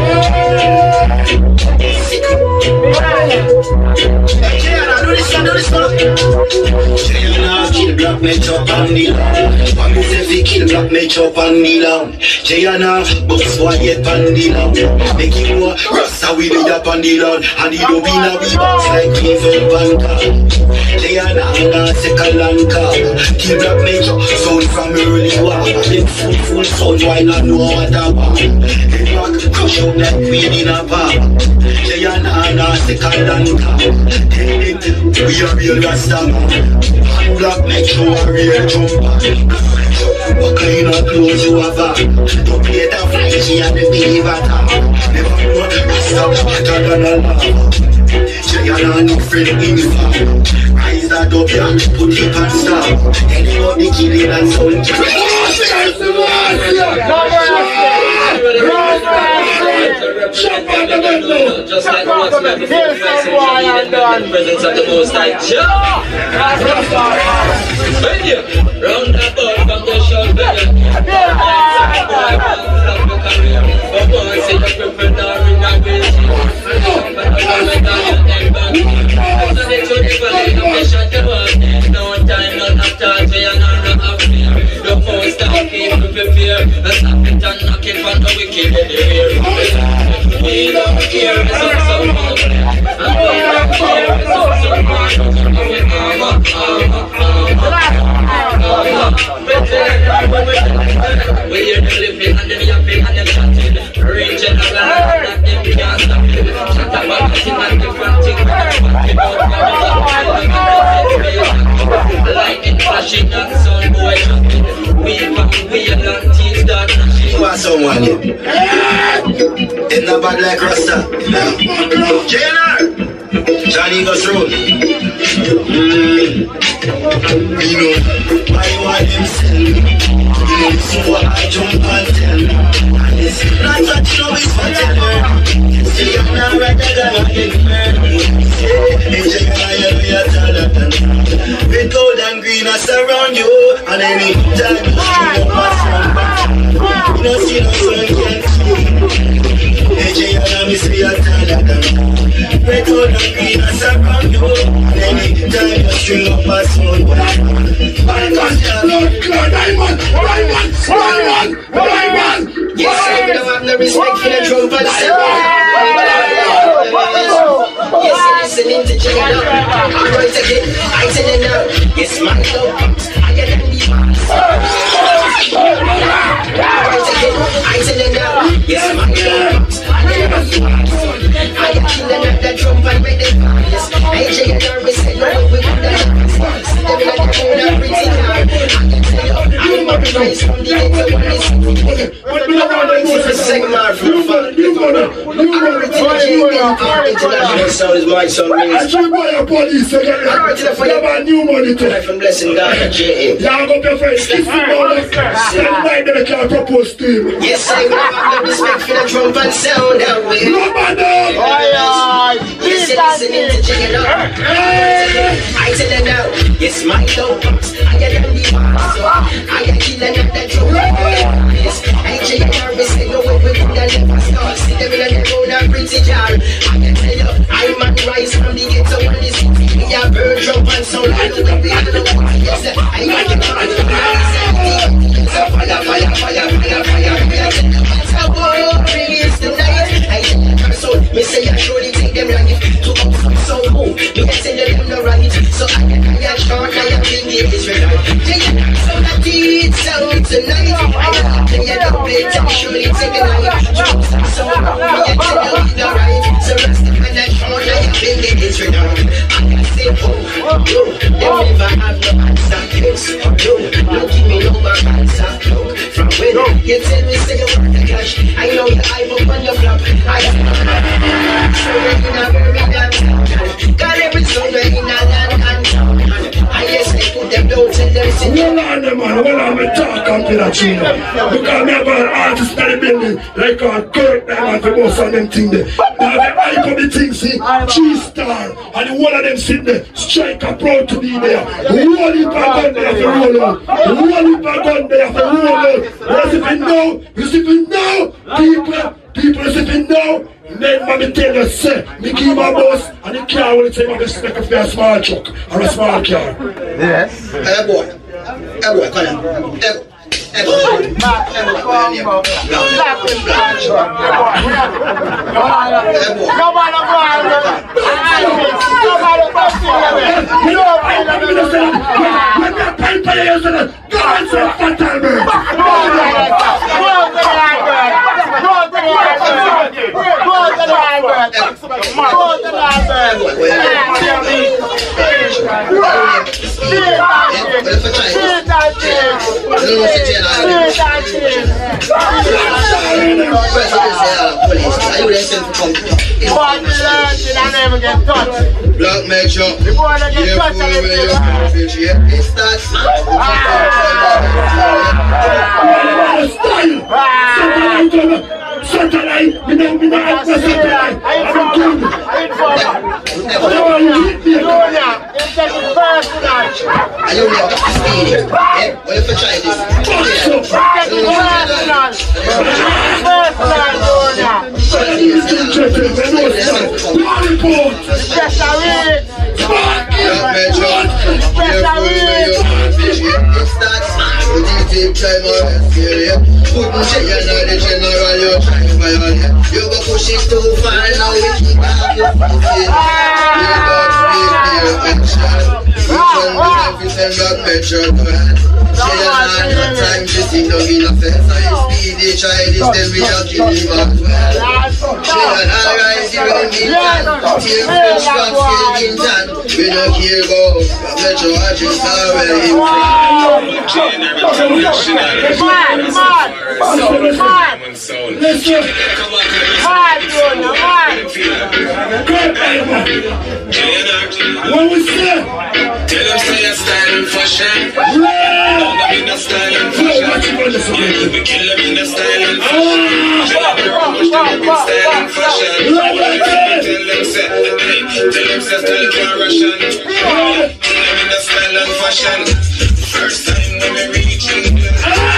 Hey, J N R, do this one, do this one. J N R, kill Black Metro and the land. Papa say fi kill Black Metro and the land. J N R, box one yet and the land. Make you know, Rasta we lay up on the land. And he don't be na we box like Queens of Banka. J N R, na second land car. Kill Black Metro, sound from early war. Them full full sound, why not know what about? They rock, crush out like weed in a bar. J N R, na classical than top. We are real Rasta man. Black make sure a real jumper. What kind of clothes you have on? Don't play the flashy and the beaver top. Never know Rasta better than a lava. Giant no friend in the farm. Rise that up here, put it on stop. Anybody killing and soul. Just like what's meant for the presence of the Most High Jah. When you round the ball from the shoulder, but boy say the people now in a way. But I'm not going to the to the valley of the shadow. No time, no time, we are not up here. The most I keep to prepare. Stop it and knock it from the wicked in the air. We don't care, it's all so much. And we don't care, it's all so much. Armor, armor, armor. We hear them living and them yapping and them chatting. Raging around that them can't stop it. Chat about nothing and different thing. Lightning flashing and sun boy jumping. We back, we are not teeth that flashing. You are someone here. It's not bad like Rasta. J N R Johnny goes road. Mm. You know, I want him sell. You know, so I jump and tell. And it's not what you know is for tell. See, I'm not right, I got get burned. Hey, J N R, you are taller than me. With gold and green, I surround you. And any time you know what's wrong. You know, see no sun can't see. Hey, J N R, me say you're taller than me. Red, gold, and green, I surround you. And any time you string up a soul, Diamond, blood, blood, diamond, diamond, diamond, diamond. Yes, I don't have no respect for the drum for the sound. Yes, I'm listening to J N R. I'm right again, I tell you now. Yes, my love, I get them the right again, I tell you now. Yes, my love, I get them the I get killing at the drum and with the fires. I J N R, we say no, we put the fires. Them like the phone and pretty car. I can tell you, I'm not the place from the end of one is. But we don't want to go to second man from the fun. You gonna, you gonna, international sound is my sound I means. should buy a police again. You have a new money to. From blessing God and J A. You go to friends, kiss me all the stand by them, can propose to him. Yes, I will have the respect for the drum and sound that way. No matter. Yes, you're listening to J N R. I tell you now, yes, my love, I get them the so I get killing at the drum. Yes, I J N R, we say no way we could have never start. See them in the road and pretty jar. I can tell you, I'm on rise from the ghetto and the city. We are bird drum and sound. I know that we are the ones. Yes, I like it on the rise. So fire, fire, fire, fire, fire. It's a war, release the night. I get the soul. Me say I surely take them right to up so cool. You can say them no right. So I can I short, I am big, it's right. So that it sound tonight. I can you don't play, surely take a night. So I can tell you the right. So rest and I short, I am big, it's right. I can say, oh, yo, you never have no answer. Yo, you give me no back answer. From when you tell me say you want the cash, I know you hype up on your flop. I so you're in a very damn got every song in a land and I guess I put them down till them sit. Hold on, man, hold on, me talk on to that tune. Because me have an artist in the building, like a Kirk Diamond for most of them things there. Now the hype of the things, see, G-Star, and the one of them sitting there, Striker proud to be there. Roll it back on there for roll out. Roll it back on there for roll out. Yes, if you know, yes, if you know, people, people, if you know, then mommy tell you, say, me give my boss, and the car will say, mommy spec if they're a small truck, or a small car. Yes. Hey boy, hey boy, come on. Hey. Hey, boy. Hey, boy. Hey, boy. Black make sure you fool where you appreciate it starts. Satellite, me know me know how to satellite. I'm good. I'm good. I don't know what to speed. Eh? What if I try this? Couldn't say you're not the general, you're trying to violate. You go push it too far, now we keep out your feet. You don't speak near action. Which one will have to send back Metro to hand? Say you're not got time to see no in offense. I speedy child is then we are killing him as well. Say you're not rising when we can. Tear fresh from fading tan. We don't care about Metro watches are well in Listen. What we say? Tell them say a style and fashion. Yeah. Love them in the style and fashion. Yeah, we kill them in the style and fashion. Tell them push them up in style and fashion. Tell them say, hey, tell them say style can Russian. Yeah, kill them in the style and fashion. First time when we reach England.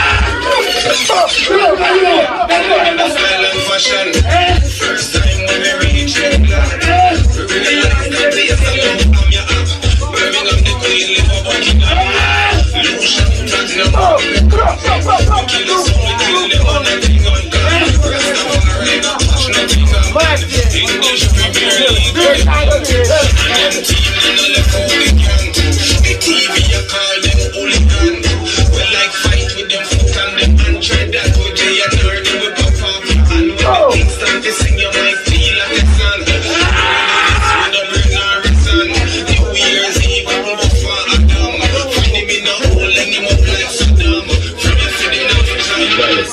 Kill them in the style and fashion. First time when we reach England. We realize that they are alone. Birmingham, the Queen, live up Buckingham. Lucian, Platinum, we kill the soul, we kill them on nothing on God. Rastafari, touch nothing on God. English Premier League, and them team, they no left how they can. The T V, you call them hooligan. We like fight with them foot and them hand. Try that with J and R, they will pop up. And when the things start to sing, you might feel like the sun. We don't bring no reason. New Year's Eve, we will go for Adam. Find him in a hole, hang him up like Saddam. From your feet, they know to try.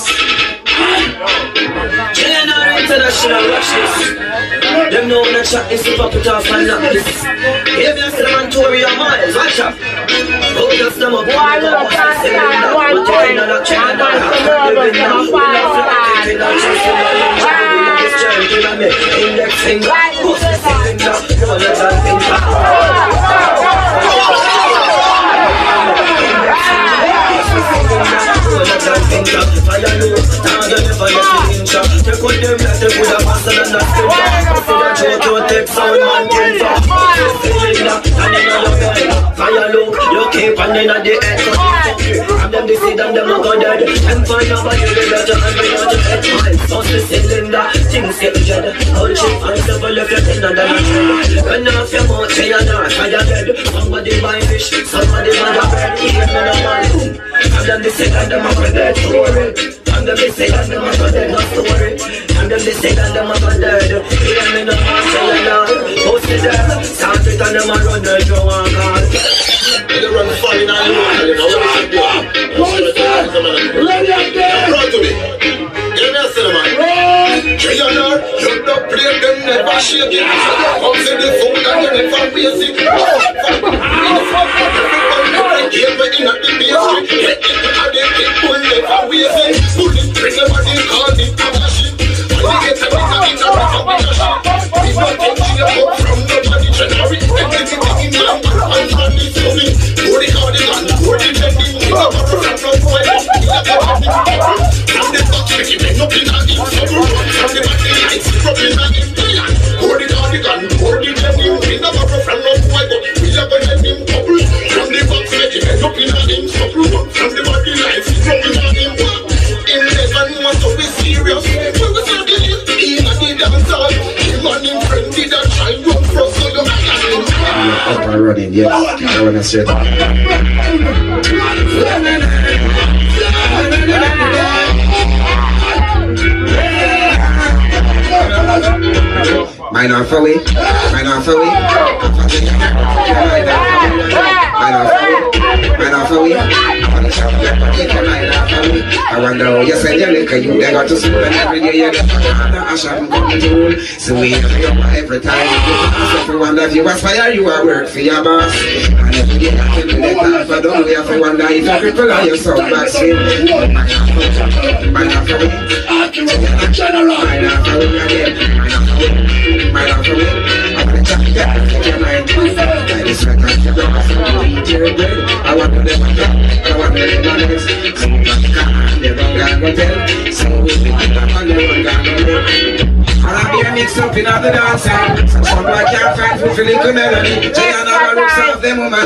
J and R International, watch this. Them know when I shot this, pop it off and knock this. If you see them on tour, you're miles, watch out. Oh, just them up, why not? What's the same in that? But you're in a check and a half. You're in a half, you're in a flat, you're in a chest, you're in a chest, you're in a strength, you're in a index finger. What's the same in that? You're in a chest, you're in a fire low, now you never let me inch. Take out them like they could have faster than that skin. See that joke, you take sound man kills up. Cylinder, and then you bed. Fire low, you keep and then at the end. So and them they see them, them not go dead. And find out about you, they got your hand, they got your head. So the cylinder, things get dead. All shit, and never left your tender than a tread. When off your mouth, say you're not fire dead. Somebody buy fish, somebody buy a bread. Hear me no man. And then they say that them are for dead, don't worry. And then they say that them are for dead, not to worry. And then they say that them are for dead. Hear me no man, say you're not. Post it there, start it and them are run the show on God. They run fine and local, you know what they do. Ready up there. Run to me. Give me a cinema. J and R, you don't play them, never shake it. Come see the food and you never face it. Here we in at the pastry. Let it and they get full, never waste it. Pull it, bring them and they call it shit. When they get a bit of it, a bit of it, shit. It's not touching a book from nobody. Generate everything in the land and on the story. Pour the cardigan, pour the trending. We have a program from Boy. We have a program from the box. We keep it up in our in summer. From the battery lights, rubbing our in the land. Pour the cardigan, pour the trending. We have a program from Boy. We have a trending bubble. From the box, we keep it up in our in summer. From the battery lights, rubbing our in the land. In eleven months, so we serious. We will start the in the dance hall. The man in front did a try run for us, so you might have him. Up and running, yes. I want to say that. Mine off for we, mine off for we. Mine off for we, mine off for we. I wonder how you sell your liquor, you they got to school and every day you get a shop and come to rule. So we have every time you so wonder if you aspire, you are work for your boss. And every day I can do that, but don't we have to wonder if you cripple or you sound back swing. Mine off for we, general. Mine off for we again, mine off for we, mine off for we. I'm gonna check it out, take your mind. I just record your boss, you eat your bread. I want to live my life, I want to live my life. They don't got no tell, so we pick it up and they don't got no tell. I'll be a mix up in all the dancing. Some boy can't find food for little melody. Jay and I looks off them woman.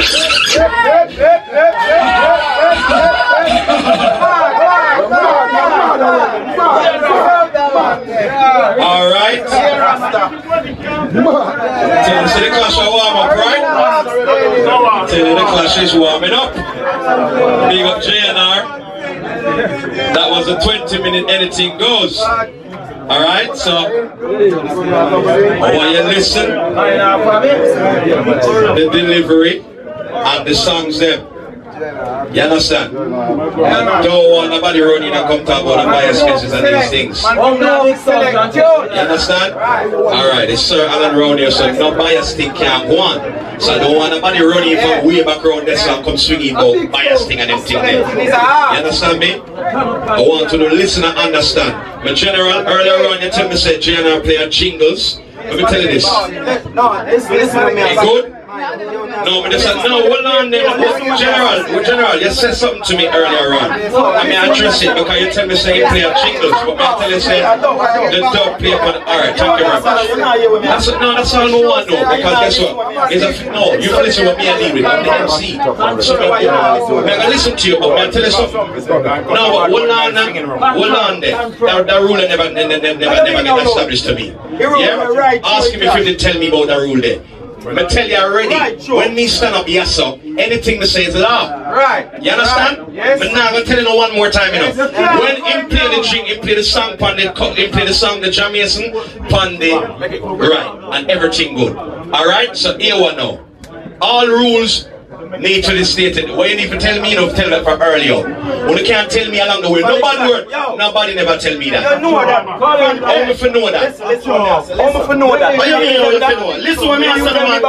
Alright. Tell us the clash is warm up, right? Tell you the clash is warming up. Big up J N R. That was a twenty minute anything goes. Alright, so I want you to listen the delivery and the songs them. You understand? I don't want nobody running and come talk about the bias sketches and these things. You understand? Alright, it's Sir Alan round here, so no bias thing can't go on. So I don't want nobody running from way back around this and come swinging about bias thing and them thing there. You understand me? I want you to listen and understand. My general, earlier on you tell me say General play jingles. Let me tell you this. You good? No, but they said, no, hold on there. General, General, you said something to me earlier on. I mean, I address it because you tell me say you play a jingles, but I tell you say the dog play for the... Alright, thank you very much. That's, no, that's all I want, no, because guess what? It's a, no, you can listen to what me and deal with. I'm the M C. So I'm going to listen to you, but I'm tell you something. No, but hold on, hold on there. That, that rule never, never, never, never get established to me. Yeah? Ask him if you didn't tell me about that rule there. I tell you already, right, sure. When me stand up, yes sir, anything me say is law. Right. You understand? Right. Yes. But now I'm going to tell you no one more time, you know. When him play the drink, him play the song, pan the cut, him play the song, the Jamaican, pan the, right, and everything good. Alright, so here one now. All rules need to be stated. What you need to tell me, you know, tell that from earlier. Well, you can't tell me along the way. Nobody word. Nobody never tell me that. You know that. How me for know that? How me for know that? What you mean how you for know? Listen what me I say, man.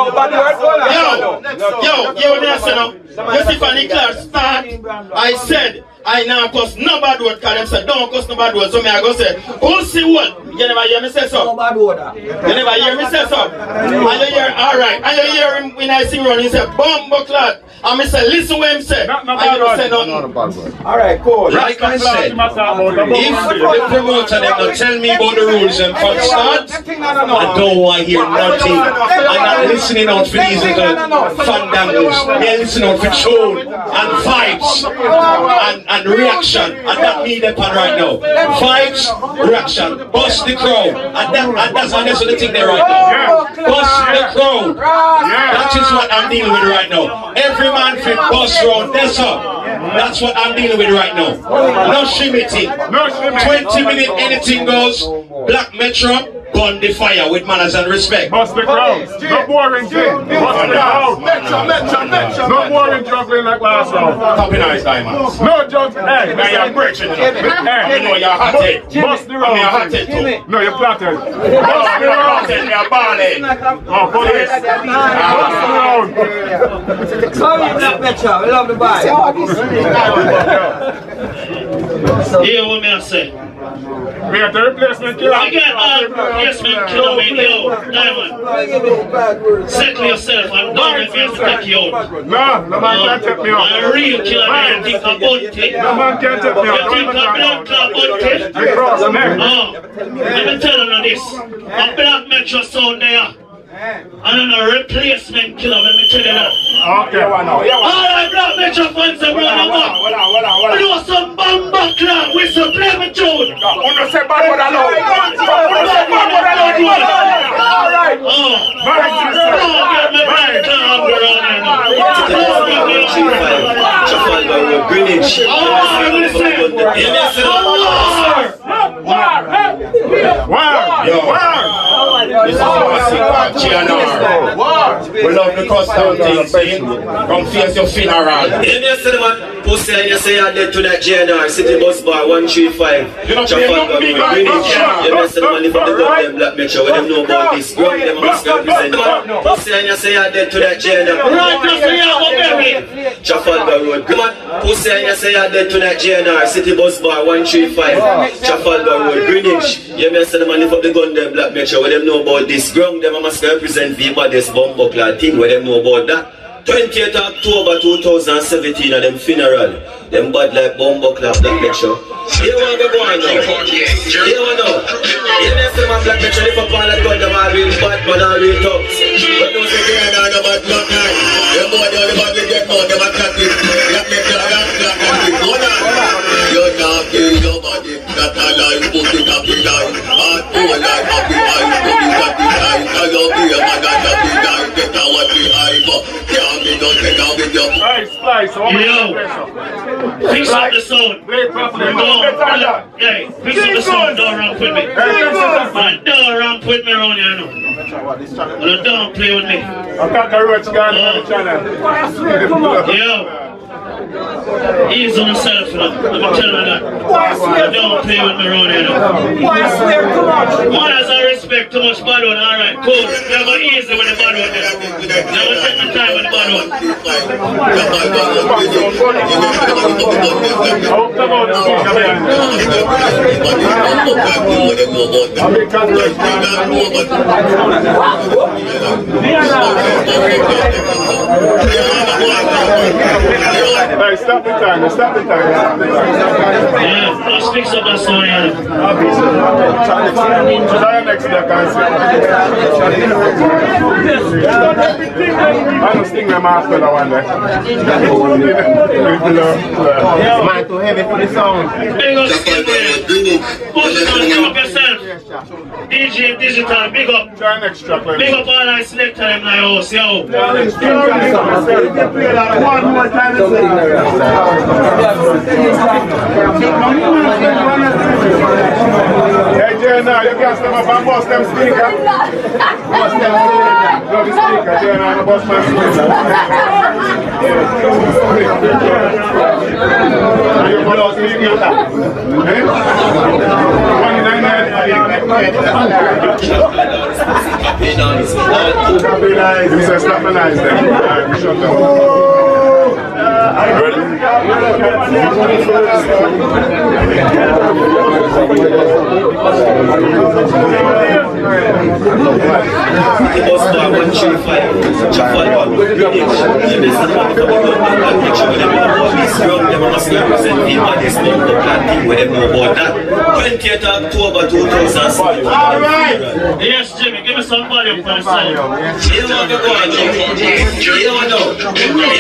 Yo, yo, yo, me I say now. You see from the class start, I said, I now cuss no bad word because them said don't cuss no bad word. So me I go say, who see what? You never hear me say so? No bad word. You never hear me say so? And you hear, alright, and you hear him when I sing around, he say, bumbo clot. And I say, listen what him say. No, no, I don't say nothing. Alright, cool. Like I said, if the promoter them don't tell me about the rules and from start, I don't want to hear nothing. I'm not listening out for these little fandangles. They're listening out for tune and vibes and, and reaction. And that me them on right now. Vibes, reaction, bust the crowd. And, that, and that's, and that's the thing there right now. Bust the crowd. That is what I'm dealing with right now. Every man fit bus round, that's up. That's what I'm dealing with right now. No shimmy-ting. twenty minute anything goes. Black Metro, gun the fire with manners and respect. Bust the crowd. No boring thing. Bust the crowd. Metro, Metro, Metro. No boring juggling like last round. Copy nice diamonds. No juggling. Hey, man, you're breaking it up. Hey, you know you're hot head. Bust the round. You're hot head too. No, you're flattered. Bust the round. You're balling. Oh, police. Bust the round. Sorry, Black Metro. We love the boy. Hear what me I say. We have the replacement killer. I get all replacement killer me, yo, Diamond. Settle yourself and don't let me take you out. No, no man can't take me out. A real killer man think about it. No man can't take me out. You think a black club about it? I cross the neck. Oh, let me tell you this. A Black Metro sound there. And a replacement killer, let me tell you that. Okay. Alright, Black Metro fans, I'm running up. We do some bamba club with some play with tune. You don't say bad word alone. You don't say bad word alone. Alright. Oh, get me right down around. Greenwich. Oh, listen. Wow. Wow. Wow. We love the custom things, see? Come face your funeral. If you say the man, pussy and you say you're dead to that J N R, City Bus Bar one three five. Trafalgar Road, Greenwich. You say the man, if you go to them black metro, when them know about this, ground them must represent the man. Pussy and you say you're dead to that J N R. Trafalgar Road. Come on, pussy and you say you're dead to that J N R, City Bus Bar one three five. Trafalgar Road, Greenwich. You may say the man, if you go to them black metro, when them know about this, ground them must represent the baddest bumbo clad thing, when them know about that. twentieth of October two thousand seventeen at them funeral. Them bad like bumbo clap black metro. You want to go on now? You want to know? You may say my black metro, if I call that gun, them all real bad, but all real thugs. But don't say they are not about black night. Them boy, they only bad with get out, them are cat it. Black metro, black black cat it. Go on. You're not kill your body. That a lie, put it up in eye. Heart full like happy eye. Put it up in eye. Tell your beer, man, that happy eye. Get out what the eye for. Can't be done, take out with your... Hey, Splice, Yo, fix up the sound. Don't, hey, fix up the sound, don't ramp with me. Man, don't ramp with me around here, no. No, don't play with me. I got the roach guard on the channel. Yo. Ease on yourself now. I'm telling you that. You don't play with me around here now. Man has a respect too much bad one. Alright, cool. You go easy with the bad one there. Never take my time with the bad one. Hey, stop the time, stop the time, stop the time. Yeah, let's fix up that song here. Try next year, guys. I don't think I'm after that one there. Man, too heavy for the sound. Big up, Skipper. Push it on yourself. D J Digital, big up. Try next track, like big up all I select them in my house, yo. One more time. Hey, Jay, now you can't stand up and bust them speaker. Bust them speaker. Go the speaker, Jay, now and bust my speaker. You put out speaker. Eh? twenty-nine nice. He says stop the nice then. Alright, we shut down. Ready? twentieth of October two thousand seven. Alright! Yes, Jimmy, give me some volume for the sound. You want to go on, you want to know.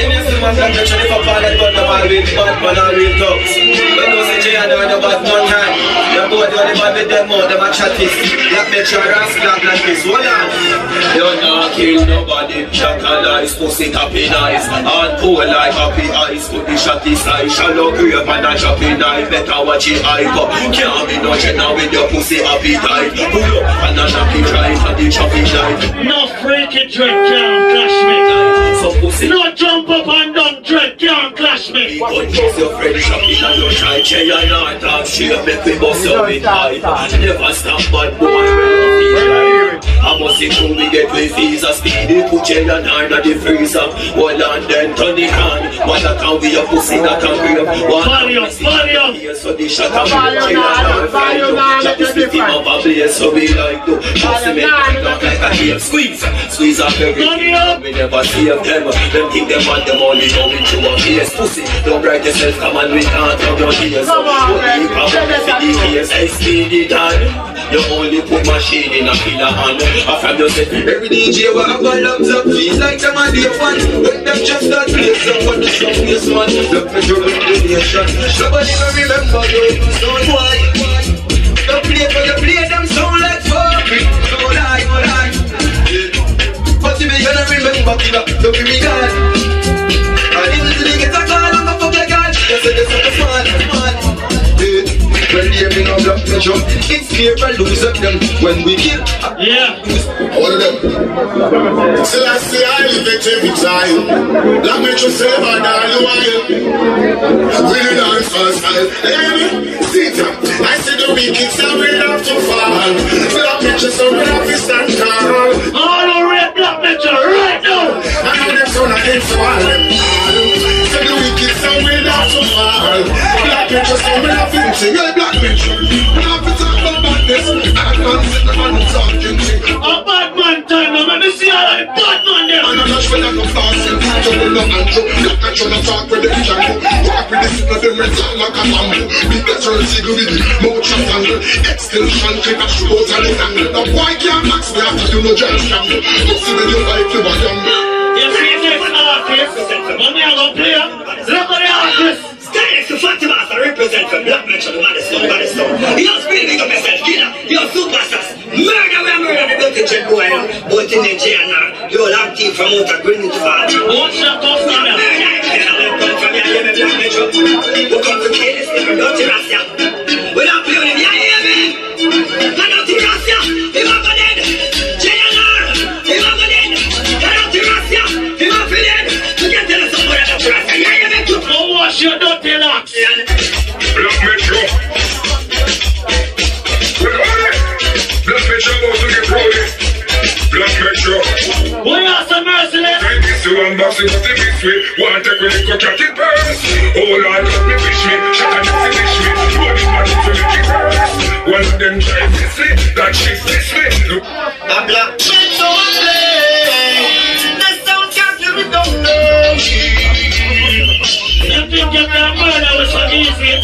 If I call that gun, the man will bad, man all real thugs. When you say J and R, the bad gun hand. You go to the bad with them out, them a chatties. Black metro, rascal, black like this. Hold on. You not kill nobody. Shot and eyes, pussy tapping eyes. Hard cool like happy eyes. Put the shotty side. Shallow grave and a chopping knife. Better watch your eye up. Can't be no now with your pussy appetite. Pull up and a knocky drive and the chopping knife. No freaky dread can't clash me. So pussy. No jump up and down dread can't clash me. But kiss your friend shopping and you try J and R talk shit. Make me bust your with hype. Never stop bad boy when you feel like. I must see who we get with visa speedy. Put J and R in the freezer. Hold on then turn it on. What a can be a pussy that can be a volume, volume. Here so the shot of J and R fight you. Chop the spit him up a blaze so we like to. Pussy make it look like a tape. Squeeze, squeeze off everything. We never save them. Them think them want the money going to a face. Pussy, don't break yourself, come on, we can't have your tears. Come on, man. S P D done. You only put machine in a killer hand. After you say, every D J will have a lungs up. Feels like them are the ones. When them just start place up on the strongest man. Look for trouble in the nation. Nobody will remember you. Don't why. Don't play for you play them sound like fuck. Don't lie, don't lie. But if you don't remember, don't be me God. I didn't get a call on the fuck like God. You say this is the fun, fun. When you bring up a jump. It's clear I lose at them when we kill. Yeah. All of them. Still I see I live it every time. Like me to save and all the while. Really dance fast style. See it. I see the wicked so we have to fall. Black Metro so we have to stand tall. All the red Black Metro right now. I know them son against the wall. So the wicked so we have to fall. Black Metro so we have to sing. Hey Black Metro, we have to talk about badness. Bad man sit the man talking to. A bad man time now. Let me see all the bad man there. And I'm not sure that I'm fasting. Trouble no Andrew. Black Metro no talk with the jungle. Walk with the signal them red song like a bamboo. Big better and single with the mouth shot angle. Extension clip a shoot and it angle. Now why can't Max me have to do no giant scramble? You see when you like to buy them. You see this artist? When they are going to play up, look at the artist. Stylist to Fatima as a represent for Black Metro, the maddest one, baddest one. You're speaking of yourself, killer. You're superstars. Murder, we are murder, the dirty jet boy. Both in the J and R. You're long team from outer Greenwich Valley. Watch that tough man. Murder, you come from here, you Black Metro. We come to kill this little dirty Rassia. We're not playing, you hear me? The dirty Rassia, you are going dead. J and R, you are going dead. The dirty Rassia, you are going dead. You can't tell us somebody about Rassia, you hear me? Go wash your dirty locks. Black Metro. Black Metro about to get rowdy. Black Metro. We are some merciless. Thank you so much for the this way. One take when you go cat it burns. Oh Lord, me fish me. Shut up, me fish me. What is my to make it burns? One of them try this way. That shit this way. Look. A Black Metro play. The sound can't give it down now. You think you can murder was so easy?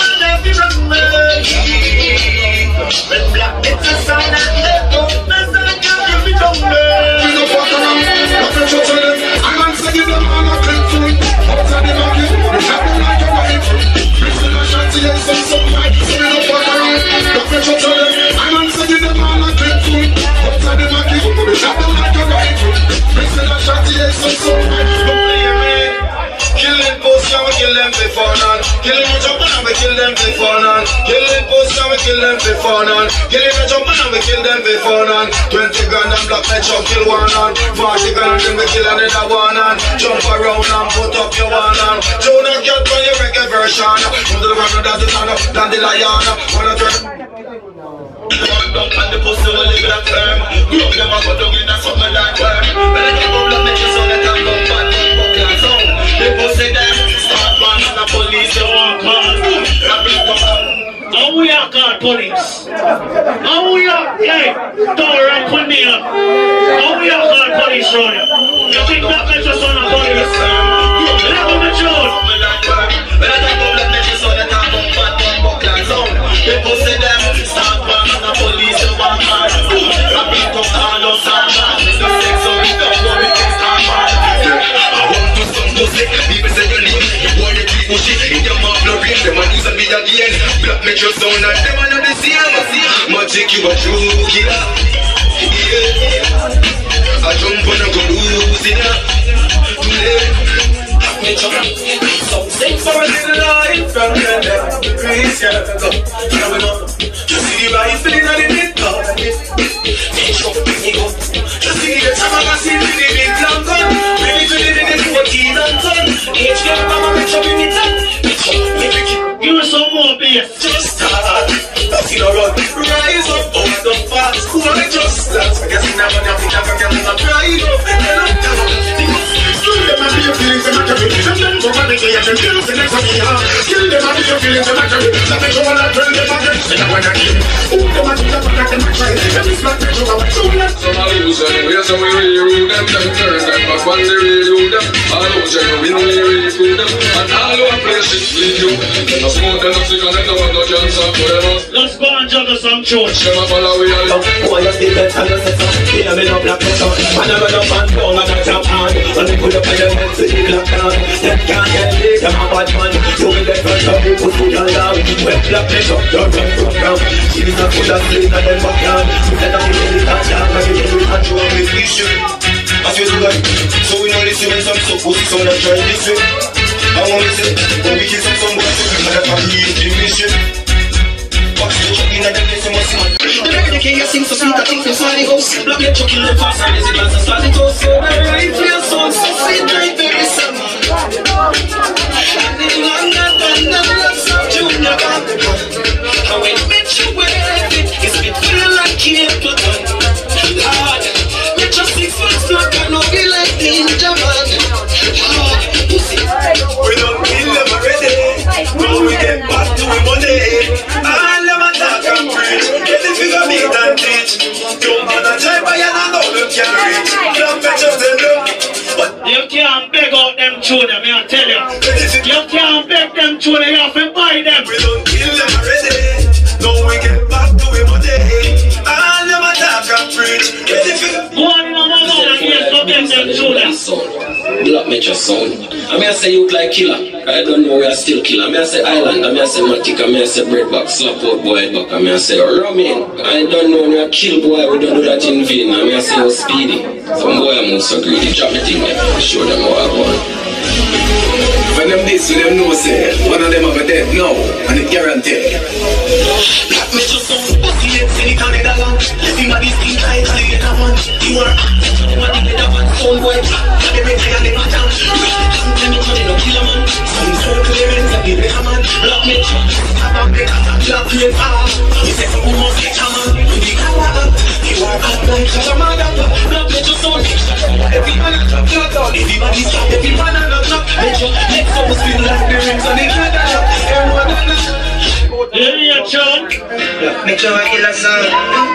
When Black Metro sound and let go, the sound can't give it down now. We don't fuck around. Black Metro tell them. I'm not saying them all are clean food. Outside the market, we have them like a wife. Listen to Shanti and some some fight. So we don't fuck around. Black Metro tell them. I'm not saying them all are clean food. Outside the market, we have them like a wife. Listen to Shanti and some some fight. Killing posts, yeah, we kill them before none. Killing the jump and we kill them before none. Killing posts, yeah, we kill them before none. Killing the jump and we kill them before none. Twenty grand and Black Metro kill one on. Forty grand and we kill another one on. Jump around and put up your one on. Jonah get on your reggae version. Under the ground that's the son of Dandelion. Wanna turn one dump and the pussy will live that term. Grow them up and down in a something like worm. Better get up Black Metro so they can go back and fuck your zone. The pussy them start one and the police they won't call. How we are called police? How we are, hey, don't run with me up. How we are called police round here? You think Black Metro son of police? Never Metro. Better get up Black Metro so they can go back and fuck your zone. The pussy them start one and the police they won't call. I beat up all those armors. The sex of it up, but we can start mad. I want to some pussy. People say you leave. You want to keep pushing. In your mouth, no rain. Them a use a bit again. Black Metro sound and them a know the same. Magic you a true killer. Yeah. I jump on and go losing ya. Black Metro. Some sing for a little life from the grace. Yeah, let's go. Now we know. Just see the rifle in the mid-car. Metro, me go. Just see the time I see the big long gun. Ready to live in the fourteen and ton. H K mama Metro in the top. Metro, me pick it. Give us some more bass. Just start. That's in a run. Rise up, out the fast. Who are just dance? I guess in a man, I think I can get in a pride up. Then up, down up. Kill them and be your feelings and not your feelings. And then go and make it and kill the next one here. Kill them and be your feelings and not your feelings. Let me go and tell them again. Say that when I kill. Who them and do that when I can try. Let me slap me to our children. Some are losing, we some we re-rule them. Them turn them back when they re-rule them. All those genuine, we re-rule them. And all our places leave you. Then no smoke, then no cigarette, no no cancer for them. Let's go and juggle some church. Them a follow we all. Who are you still there and you say so? Hear me no Black Metro. And I run up and down and I jump on. And they pull up on your head to the black down. Them can't get big, I'm a bad man. You will get front of me, put foot all down. When Black Metro, you're run from ground. She's a full of sleep and then back down. Instead of you really touch down, and you really touch you on with this shit. As you do that, so we know listen when some so pussy so not try this way. I want to say, when we kill some some boys, we have a heat in this shit. Box the truck in a okay, you sing so sweet, I think from Sunny House. Black Metro kill them fast, and there's a glass of Sunny Toast. So very real sound, so sweet, like very summer. And it's longer than the last of Junior Band. And when Metro wave it, it's been feel like Capleton. Lord, Metro six months not gonna be like Ninja Man. Lord, pussy. We don't kill them already. Now we get back to the money. All them attack and preach. Get the figure meet and teach. Don't bother try by and I know them can't reach. Don't bet just tell them. You can't beg out them children, me I tell you. You can't beg them children, you have to buy them. We don't kill them already. Now we get back to the money. All them attack and preach. Get the figure. Go on in my mouth and yes, go beg them children. Black Metro sound. I mean I say you like killer. I don't know we are still killer. I mean I say Island. I mean I say Matic. I mean I say Breadback. Slap out boy back. I mean I say Romain. I don't know we are kill boy. We don't do that in vain. I mean I say you Speedy. Some boy I move so greedy. Drop me thing there. Show them how I want. When them this, we them know say one of them have a dead now, and it guaranteed. Black Metro sound. Pussy head send it on the dollar. Everybody think I tell you that one. You are one of the other one. Sound boy. They make it and they matter. Let me tell you no killer man. Some circle events and they make a man. Black Metro. Have a break. Black Metro. You say some who must get a man. You be a man. You are hot like a man. Black Metro sound. Every man a clap, clap down. Everybody stop. Every man a clap. Metro. Let's go spin like the rings on the ladder. Everyone a clap. Area chunk. Metro a killer song.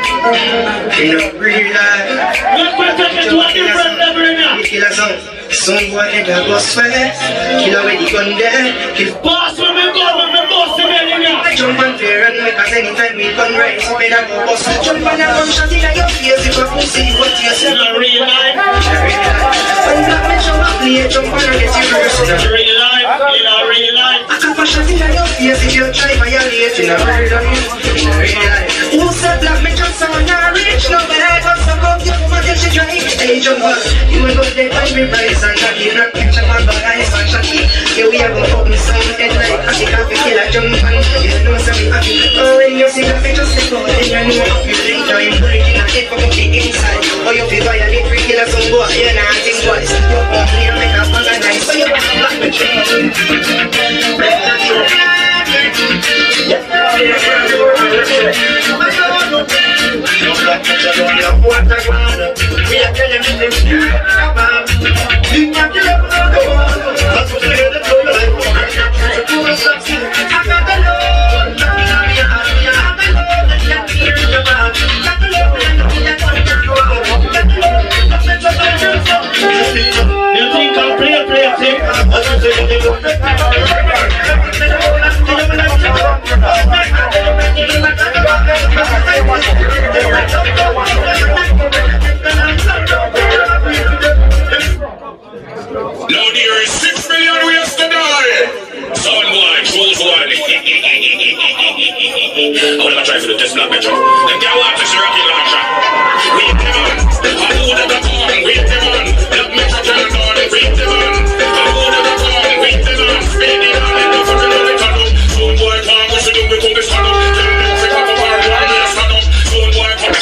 You know real life. Let's go take it to a different level now. Killer song. Some boy never go sweat. Killer with the gun there. Kill boss when we go when we boss the belly now. I jump on fair and make us anytime we gun rise. Better go boss. Jump on a gun shot in your face. If a pussy what you say. Not real life. When Black Metro a play, jump on and get your verse. Not real life. In a real life. I can push a thing on your face if you try violate. In a real life. In a real life. Who said Black Metro sound not rich? No better cause some come your woman till she dry. Hey jump on. You ain't gonna take my price. And Jackie, black picture man, but I ain't Jackie. Yeah, we have a fuck me sound head like I see coffee killer jump and you know some happy. Oh, when you see that picture step out, then you know you think time breaking a head from the inside. Oh, you feel violate, free killer some boy, you're not think twice. You come here, make a bag of nice. So you black me train. Black me train. Yes, no black me train, no water ground. We are telling you this. Big man, you never know the one. That's what you hear the flow like. I got the Lord, let me have you, have you. I got the Lord, let me have you, the man. Got the Lord, let me have you, the man. Got the Lord, let me have you, the man. You think I'll play a play a thing? Now there is six million ways to die. Sound boy, choose one. I wanna try for the test Black Metro. Them can't watch this rocket launcher. Wait them on. I hold the gun. Wait them on. Black Metro turn on. Wait them on. I hold the gun. Wait them on. Spin it on. And don't forget to let it up. Sound boy, come we should do we come to stand up. Them don't pick up a bar. One day stand up. Sound boy, come.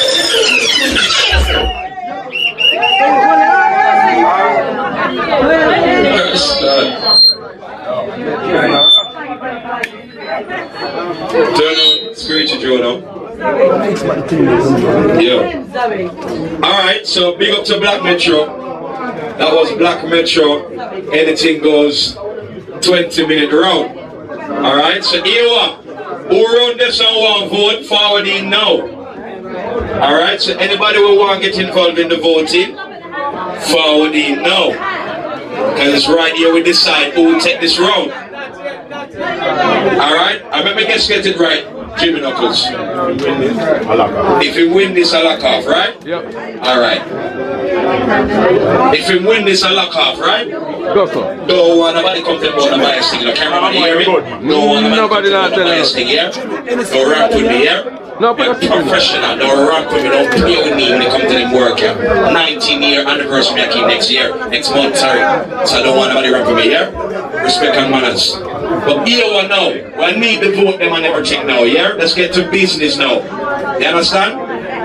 Turn on screen Joe now. Yeah. Alright, so big up to Black Metro. That was Black Metro. Anything goes twenty minute round. Alright, so here we are. Who run this and want vote forward in now? Alright, so anybody who want to get involved in the voting, forward in now. Because right here we decide who will take this round. Alright, I remember guys get it right. Jimmy Knuckles. If you win this, I lock off, right? Yep. Alright. If you win this, I lock off, right? Go for it. Don't want nobody come to the bias thing. Cameraman, you hear me? Don't want nobody come to the bias thing here. Don't rap with me here. No, but I'm professional. Don't rap with me. Don't play with me when it comes to them work here. nineteen year anniversary I keep next year. Next month, sorry. So I don't want nobody rap with me here. Respect and manners. But here we know. We need to vote them and everything now, yeah? Let's get to business now. You understand?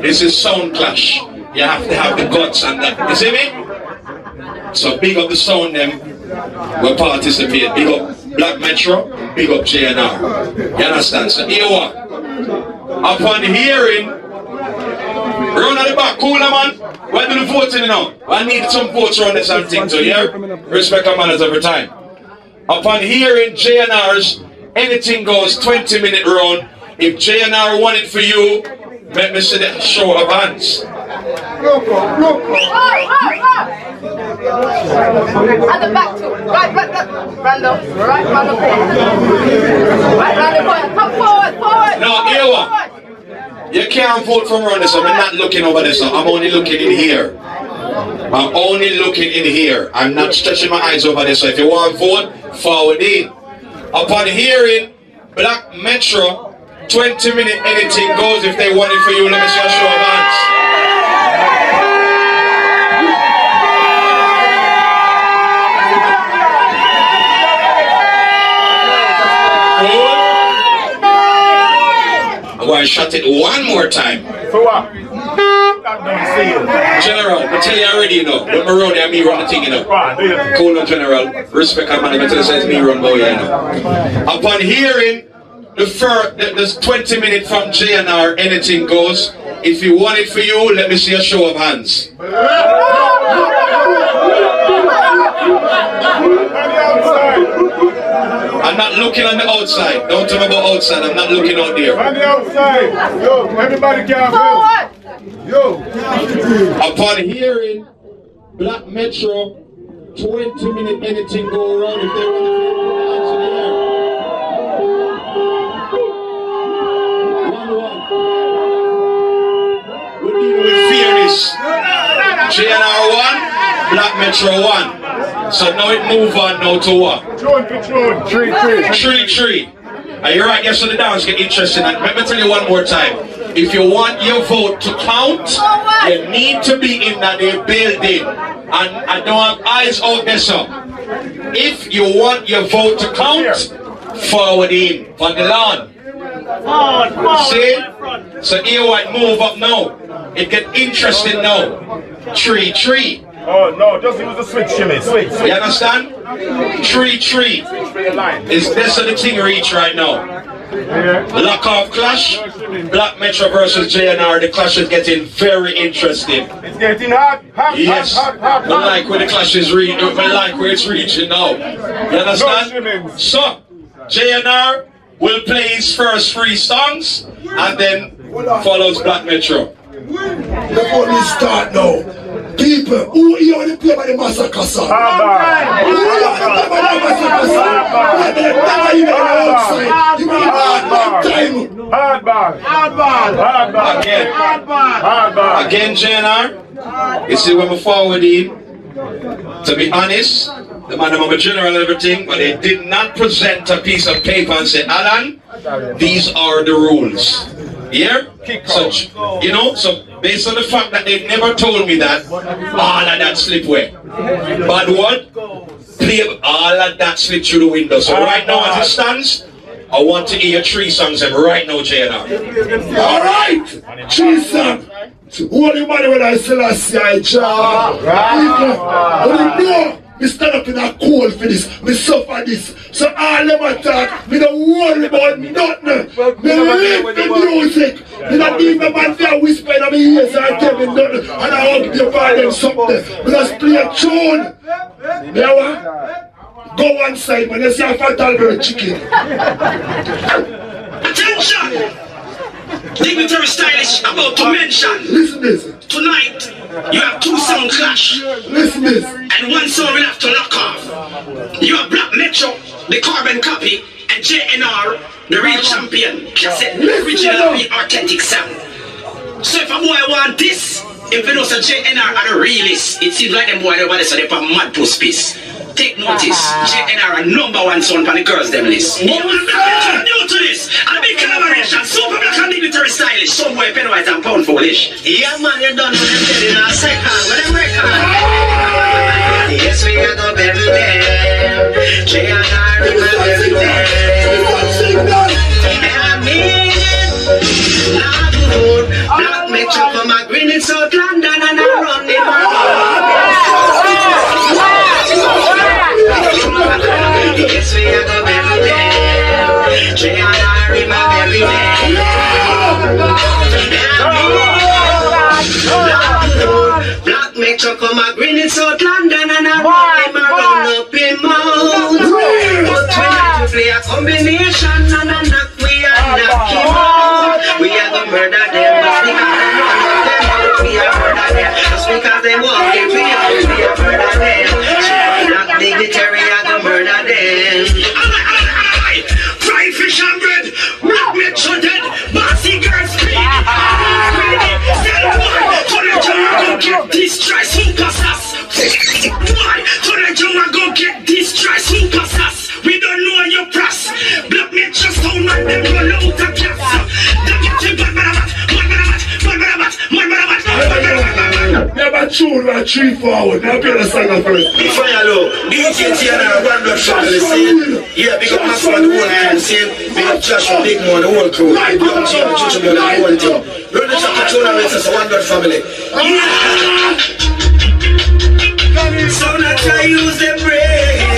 This is sound clash. You have to have the guts and that. You see me? So big up the sound them will participate. Big up Black Metro, big up J N R. You understand? So here what? Upon hearing, run at the back, cooler man. Why do the voting now? I need some votes around this and thing. So yeah, respect our manners every time. Upon hearing J N R's anything goes twenty minute round. If J N R won it for you, let me see the show of hands. Look up, look up. At the back too. Right, right, right. Random. Right, round the corner. Right, round the corner. Come forward, forward. No, here what? You can't vote from around this. I'm not looking over this. I'm only looking in here. I'm only looking in here. I'm not stretching my eyes over this. So if you want to vote, forward in. Upon hearing Black Metro, twenty minute anything goes. If they want it for you, let me see a show of hands. I'm going to shut it one more time. For what? General, I tell you already, you know. When I run there, me run the thing, you know. Cool on General. Respect our man, I tell you, says me run boy, you know. Upon hearing the first, the, the twenty minutes from J N R, anything goes. If you want it for you, let me see a show of hands. I'm not looking on the outside. Don't tell me about outside. I'm not looking out there. On the outside. Yo, everybody can move. Yo. Upon hearing Black Metro, twenty minute anything go around. If they want to put the hands in the air. one one. We're dealing with fairness. J N R one, Black Metro one. So now it move on now to what? Three, three. Three, three. Are you right? Yes, so the dance get interesting. And let me tell you one more time. If you want your vote to count, you need to be in that building. And I don't have eyes out there, so if you want your vote to count, forward in on the lawn. See? So here what move up now. It get interesting now. Three, three. Oh no, just use the switch, Jimmy. Switch, switch. You understand? Three, three. Is this the thing reach right now? Yeah. Lock off clash. Black Metro versus J N R. The clash is getting very interesting. It's getting hot, hot, yes. hot, hot, hot. I like where the clash is reaching. I like where it's reaching now. You understand? So, J N R will play his first three songs and then follows Black Metro. Before we start now, people, who you want to play by the massacre song? Who you want to play by the massacre song? They never even outside. You mean hard time? Hard ball. Hard ball. Hard ball. Again. Hard ball. Hard ball. Again, J N R. You see when we forward in, to be honest, the man of a general and everything, but they did not present a piece of paper and say, Alan, these are the rules. Yeah? So, you know, so based on the fact that they never told me that, all of that slip away. But what? Play all of that slip through the window. So right now as it stands, I want to hear three songs and right now, J N R. Alright! Three songs. What do you matter when I say I see I job? What do you know? Me stand up in a cold for this, me suffer this. So all them attack, me don't worry about nothing. Me live the music. Me don't need my man there whisper in my ears and tell me nothing. And I want to buy them something. Me just play a tune. You know what? Go one side when you see a fatal bird chicken. Attention! Dignitary Stylish about to mention. Listen this. Tonight, you have two sound clash. Listen this. And one song will have to lock off. You have Black Metro, the carbon copy, and J N R, the real champion. Cassette, original, authentic sound. So if a boy want this, if you know so J N R are the realist, it seems like them boy everybody so they for mad puss piece. Take notice, J N R are number one son on the girls them list. You want to new to this, and a big collaboration, Super Black and Dignitary Stylish, some boy Pennywise and Pound Foolish. Yeah man, you done with them dead in a second, with them record. Yes, we got up every day, J N R remember every day. And I mean it, not good, Black Metro. South London and I run them around up in Mount. But when I play a combination and I knock we are knock him out. We are gonna murder them, but because they know them out, we are murder them. Just because they walk it, we are we are murder them. Knock dignitary, I gonna murder them. Fried fish and bread, rock me shutted, bossy girls speed. Go get this try super sass. Why? So that you wanna go get this try super sass. We don't know your press. Black me just don't let them roll out the gas. They get you bad bad bad bad bad bad bad bad. Never tune like three forward. Now play the song first. Before you know, D J Tiana one blood family saying, yeah, big up Maxwell the whole time saying, big up Joshua Big Mo the whole crew. Big up Jim and Chuchu the whole team. Run the chapter tune and it's a one blood family. Yeah! So now try use the brain.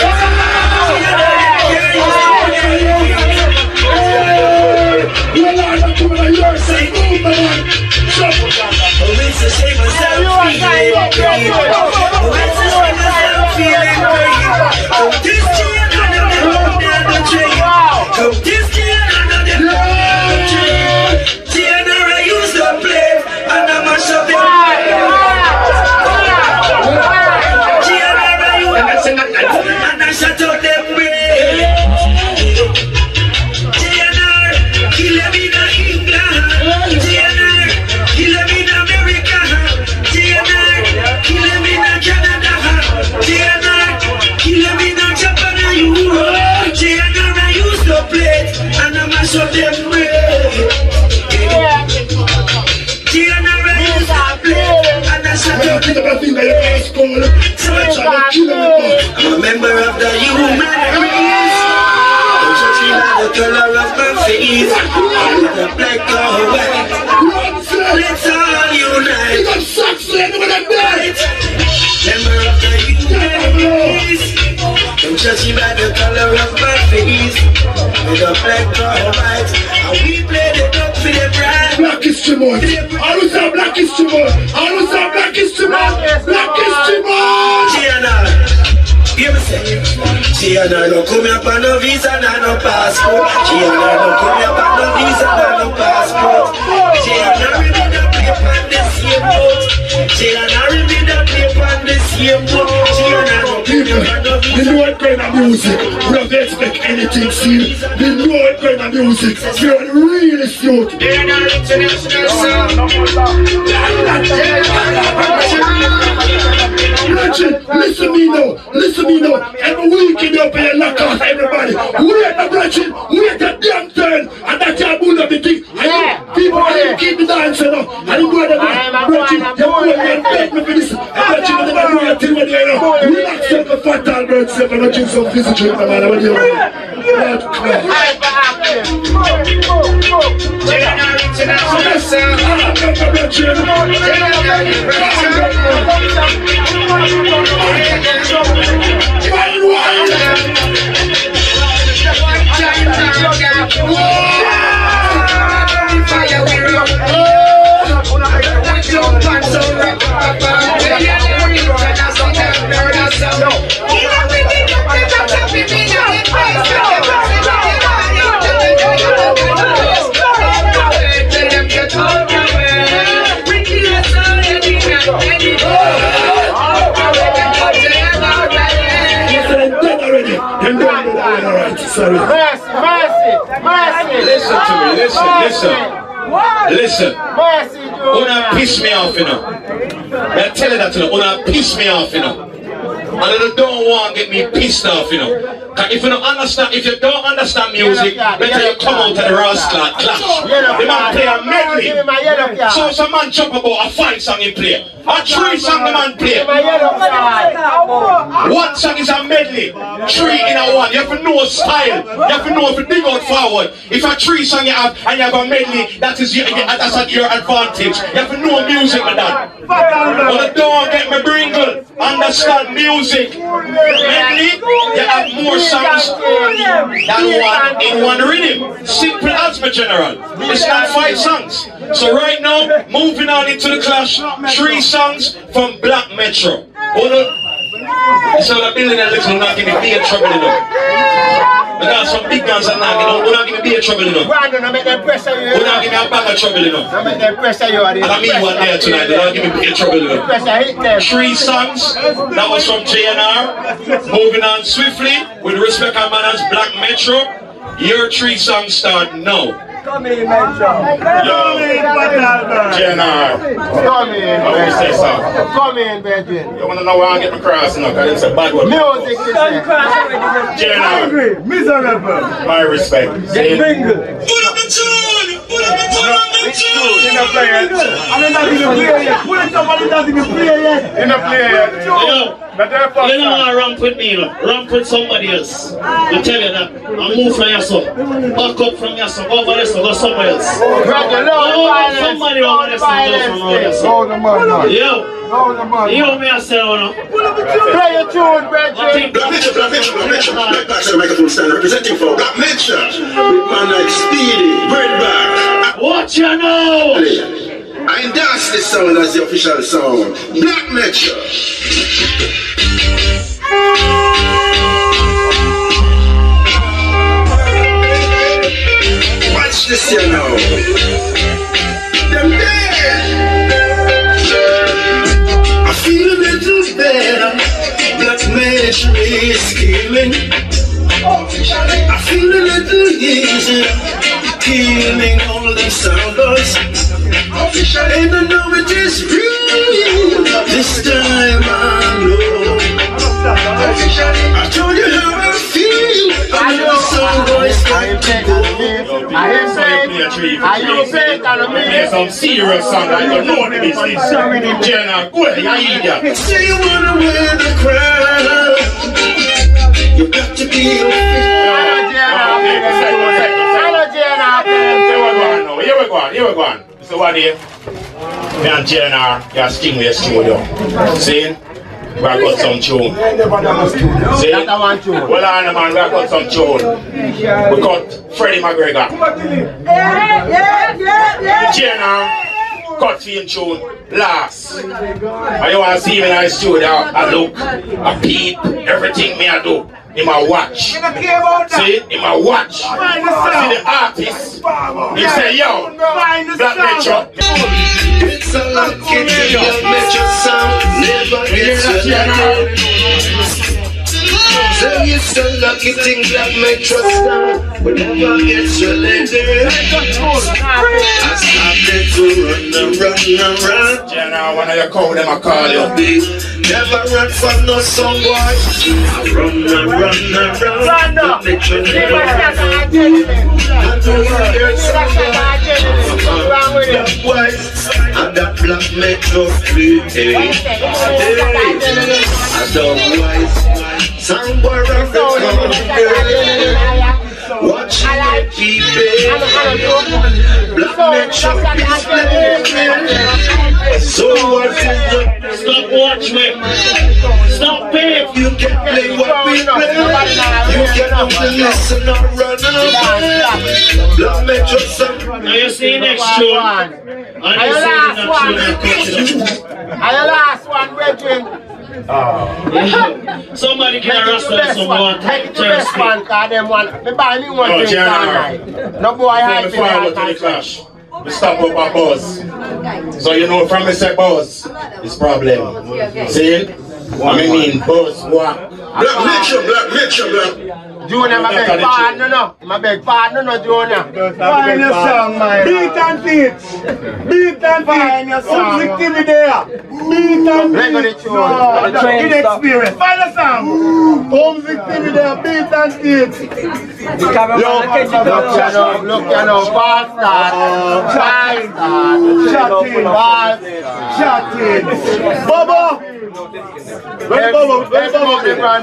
You're not coming on your side. Move, man. Jump. Oh, it's a shame myself feeling great. Oh, it's a shame myself feeling great. Oh, this day another day on the train. Oh, this day another day on the train. Tiana, I use the blade and I mash up the and I shut out them brain. Tiana, kill them in England. Tiana, kill them in America. Tiana, kill them in Canada. Tiana, kill them in Japan and Europe. Tiana, I use the plate and I mash up them brain. Tiana, I use the plate and I shut out them brain. I'm a member of the human race. I'm judging by the color of my face. I'm the black or white. Let's all unite. Member of the human race. I'm judging by the color of my face. With a black or white. And we play the dog for the brand. Black is too much. I don't say black is too much. I don't say black is too much. Black is too much. Tiana, hear me say. Tiana, don't come here for no visa, no passport. Tiana, don't come here for no visa, no passport. Tiana, really don't play on the same boat. Tiana, really don't play on the same boat. Tiana, don't come here for no visa. You know what kind of music? We don't expect anything serious. You know what kind of music? You're really cute. Tiana, international song. Bridget, listen me now, listen me now. Every weekend you pay a knock off everybody. Wait a Bridget, wait a damn turn. And that's your bull of the thing. And people are keep the dancing now. And you go to the Bridget, you're going to beg me for this. And Bridget, you never know your thing when you're here. Relax yourself, fatal bird, yourself, and not some physical, man. When you're blood clot. International song. Sorry. Mercy, mercy, mercy. Listen to me, listen, listen. Listen. Mercy, Una piss me off, you know. I tell you that, you know. Una piss me off, you know. And you don't want to get me pissed off, you know. Cause if you don't understand, if you don't understand music, better you come out of the rascal clash. The man play a medley. So some man jump about a five song he play. A three song the man play. One song is a medley. Three in a one. You have to know style. You have to know if you dig out forward. If a three song you have and you have a medley, that is your, that's at your advantage. You have to know music with that. But don't get me bringle. Understand music. Medley, you have more songs than one in one rhythm. Simple as my general. It's not five songs. So right now, moving on into the clash, three songs from Black Metro. So the building that looks like not going to be a trouble enough. Because some big guns are not going to be a trouble enough. We're not going to make them pressure you. We're not going to have bag of trouble enough. Don't make them pressure you. And I mean one there tonight, they're not going to be a trouble enough. Three songs, that was from J N R. Moving on swiftly, with respect and manners, Black Metro. Your three songs start now. Come in, Metro. Yo, J N R. Come in, Benjamin. Come in, Benjamin. You want to know why I get my cross now? Because it's a bad one. Music is there. J N R. Miserable. My respect. Get bingle. Put up the tune! Put up the tune! In the play yet. I'm not even play yet. Put it up, I'm not even play yet. In the play yet. Yo, you don't want to ramp with me, no. Ramp with somebody else. I tell you that. I move from your son. Back up from your son. Go over there, so go somewhere else. Oh, somebody over there, so go from over there. Hold the man, Yo. You me I say, no. Play your tune, Benjamin. Black Metro, Black Metro, Black Metro. Black Back to the microphone stand representing for Black Metro. With man like Speedy, Breadback. Watch you now. I endorse this song as the official song. Black Metro. Watch this here now. Them dead. I feel a little better. Black Metro is killing. I feel a little easier. Killing all them sounders. And I know it is real. This time I know. I told you how I feel. I know some boys like to go. I ain't saying, are you saying on a minute? Some serious song that you know the business. Jenna, go ahead, you idiot. Say you wanna win the crowd. You got to be Here we go on, here we go on. So what here? Me and J N R, you are Stingray Studio. See? We have got some tune. See? Well on man, we have got some tune. We got Freddie McGregor. J N R cut film tune last. And you want to see me in the studio, I look, I peep, everything me I do. In my watch. See? In my watch. See the artist. He say, yo, Black Metro. It's a lucky day, Black Metro sound never gets you. Say it's a lucky thing, Black Metro sound will never get you later. I started to run and run and run. Jenna, when I call them, I call you. Never run from no song boy. I run and run and run. Black Metro never run. Black boys and that Black Metro play. Otherwise, sound boy rock the corner. Watch the people. Black Metro business. So what is the Stop watch me. Stop paying. You can play what we play. You can only listen or run away. Black Metro sound. Now you see next tune. And you see the next tune. And the last one, Reggie. Somebody can arrest us someone. Take it to the best one, because them one. Me buy me one drink all night. No boy has to the clash. We stop up our buzz. So you know from me say buzz, it's problem. See? I mean buzz what? Black Metro, Black Metro, Black. Junior, my beg pardon, no. My beg pardon, no, Junior. Find your song, man. Beat and teach. Beat and find your song. Objectivity there. Beat and teach. No, inexperience. Find a song. Objectivity there. Beat and teach. Yo, look, you know, look, you know, fast start. Fast start. Chatting. Fast. Chatting. Bobo. Where's Bobo? Where's Bobo?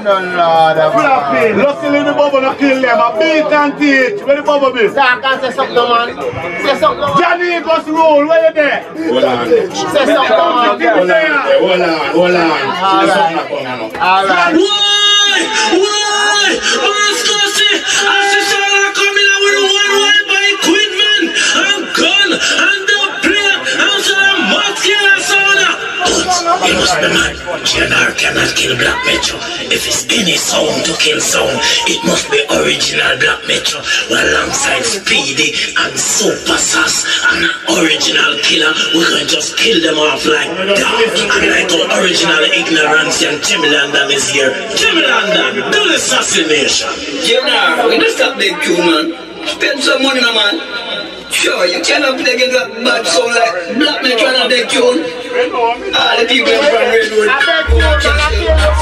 Luckily the Bobo not kill them. A beat and teach. Where the Bobo be? Sir, I can say something, man. Say something, man. Johnny Eagles rule. Where you there? Hold on. Say something, man. Hold on, hold on, hold on. All right. All right. Why? Why? Mascosy, I see Sarah coming out with a one-way by Quidman and gun and the player and some muscular sauna. You must be mad. G N R cannot kill Black Metro. If it's any sound to kill sound, it must be original Black Metro. Alongside Speedy and Super Sass and an original killer, we can just kill them off like that. And like our original ignorance and Jimmy London is here. Jimmy London, do the assassination. G N R, we don't stop the tune, man. Spend some money, my man. Sure, you cannot play a bad song like Black Metro and the tune. All the people from Redwood. I beg you, man, I feel the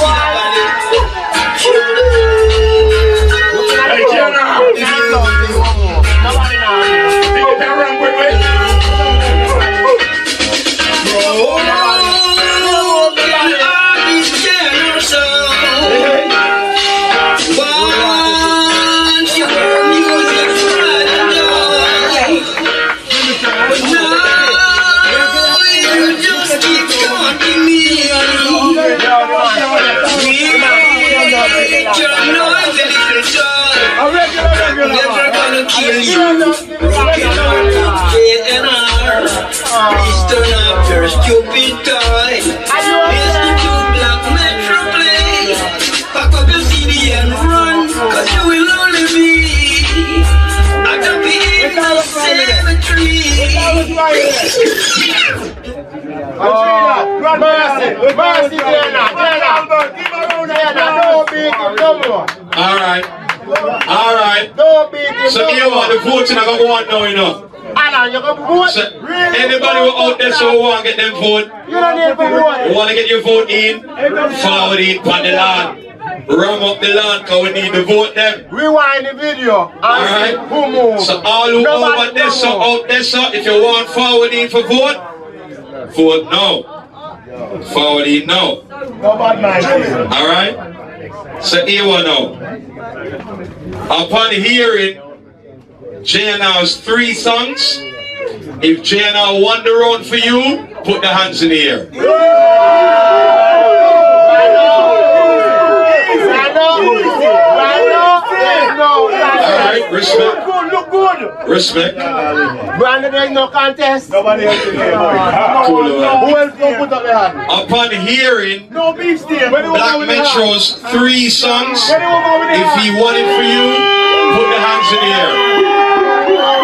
Hey, G N R. Nobody knows. Take it around quickly. Bro. Kill you, rockin' on J N R. Please turn off your stupid toy. Listen to Black Metro play. Pack up your C D and run, cause you will only be at the beat of the cemetery. Oh, mercy, mercy, Diana, Diana. Diana, don't beat him no more. All right. All right. Don't beat him So no you more. want the voting I go on now, you know. Anna, you go vote? So Really? anybody who out there so want to get them vote, You don't need to vote. you want to get your vote in, forward it on the land. Ram up the land because we need to vote them. Rewind the video and All see right. who moves. So all who Nobody over there, so knows. out there, so if you want forward in for vote, vote no. Forward in no. Nobody mind. All right. So here we now. Upon hearing J N R's three songs, if J N R won the round for you, put the hands in the air. Alright, respect. Look good. Respect. Brandon, there is no contest. Nobody else in there. Cool, man. Who else gonna put up their hand? Upon hearing No beef there. Black Metro's three songs, if he won it for you, put the hands in the air.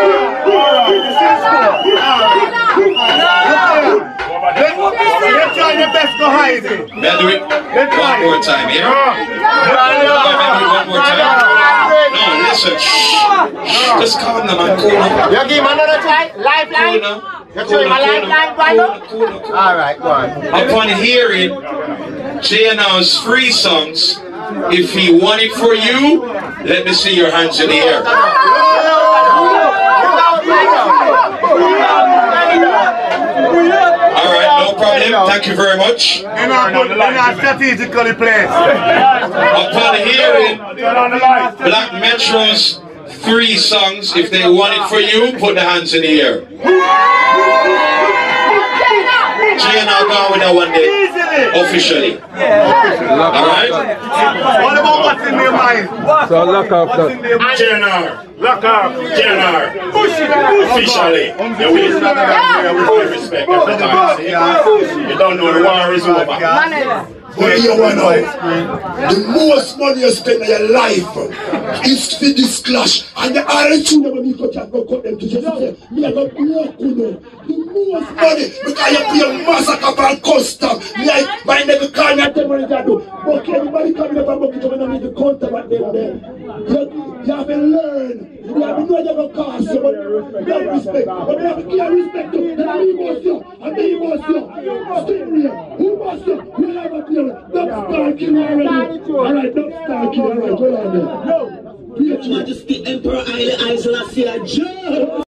Let's try your best to hide it. May I do it one more time, yeah? Brandon, May I do it one more time? No, listen. Shh. Shh. Just calm down, man. Cool down. you give him another try? Cool Lifeline? down. You show him a lifeline, Brandon? Cool down, cool down. Alright, go on. Upon hearing J N R's three songs, if he won it for you, let me see your hands in the air. Alright, no problem. Thank you very much. They're not, good, they're not strategically placed. Upon hearing Black Metro's three songs, if they won it for you, put the hands in the air. J N R gone with that one day. Officially. Alright? What about what's in their mind? So lock up What's in their mind? J N R. Lock up. J N R. Officially. Yeah, we respect. Respect. You don't know the war is over. But you want know, the most money you spend in your life is for this clash. And the other two never be cut and go cut them to just say, me I got work, you know. The most money, because you pay a massacre and custom. Me I buy never car and I tell money to do. But anybody coming up and bucket you when I need to counter what them there. You, you have to learn. You have to know you have a cost you, but you have respect. But you have to give respect to. And me must you, and me must you. Stay real. Who must you? We have a deal. Don't start killing already. Alright, don't start killing already. Go on there. Majesty Emperor Haile Selassie.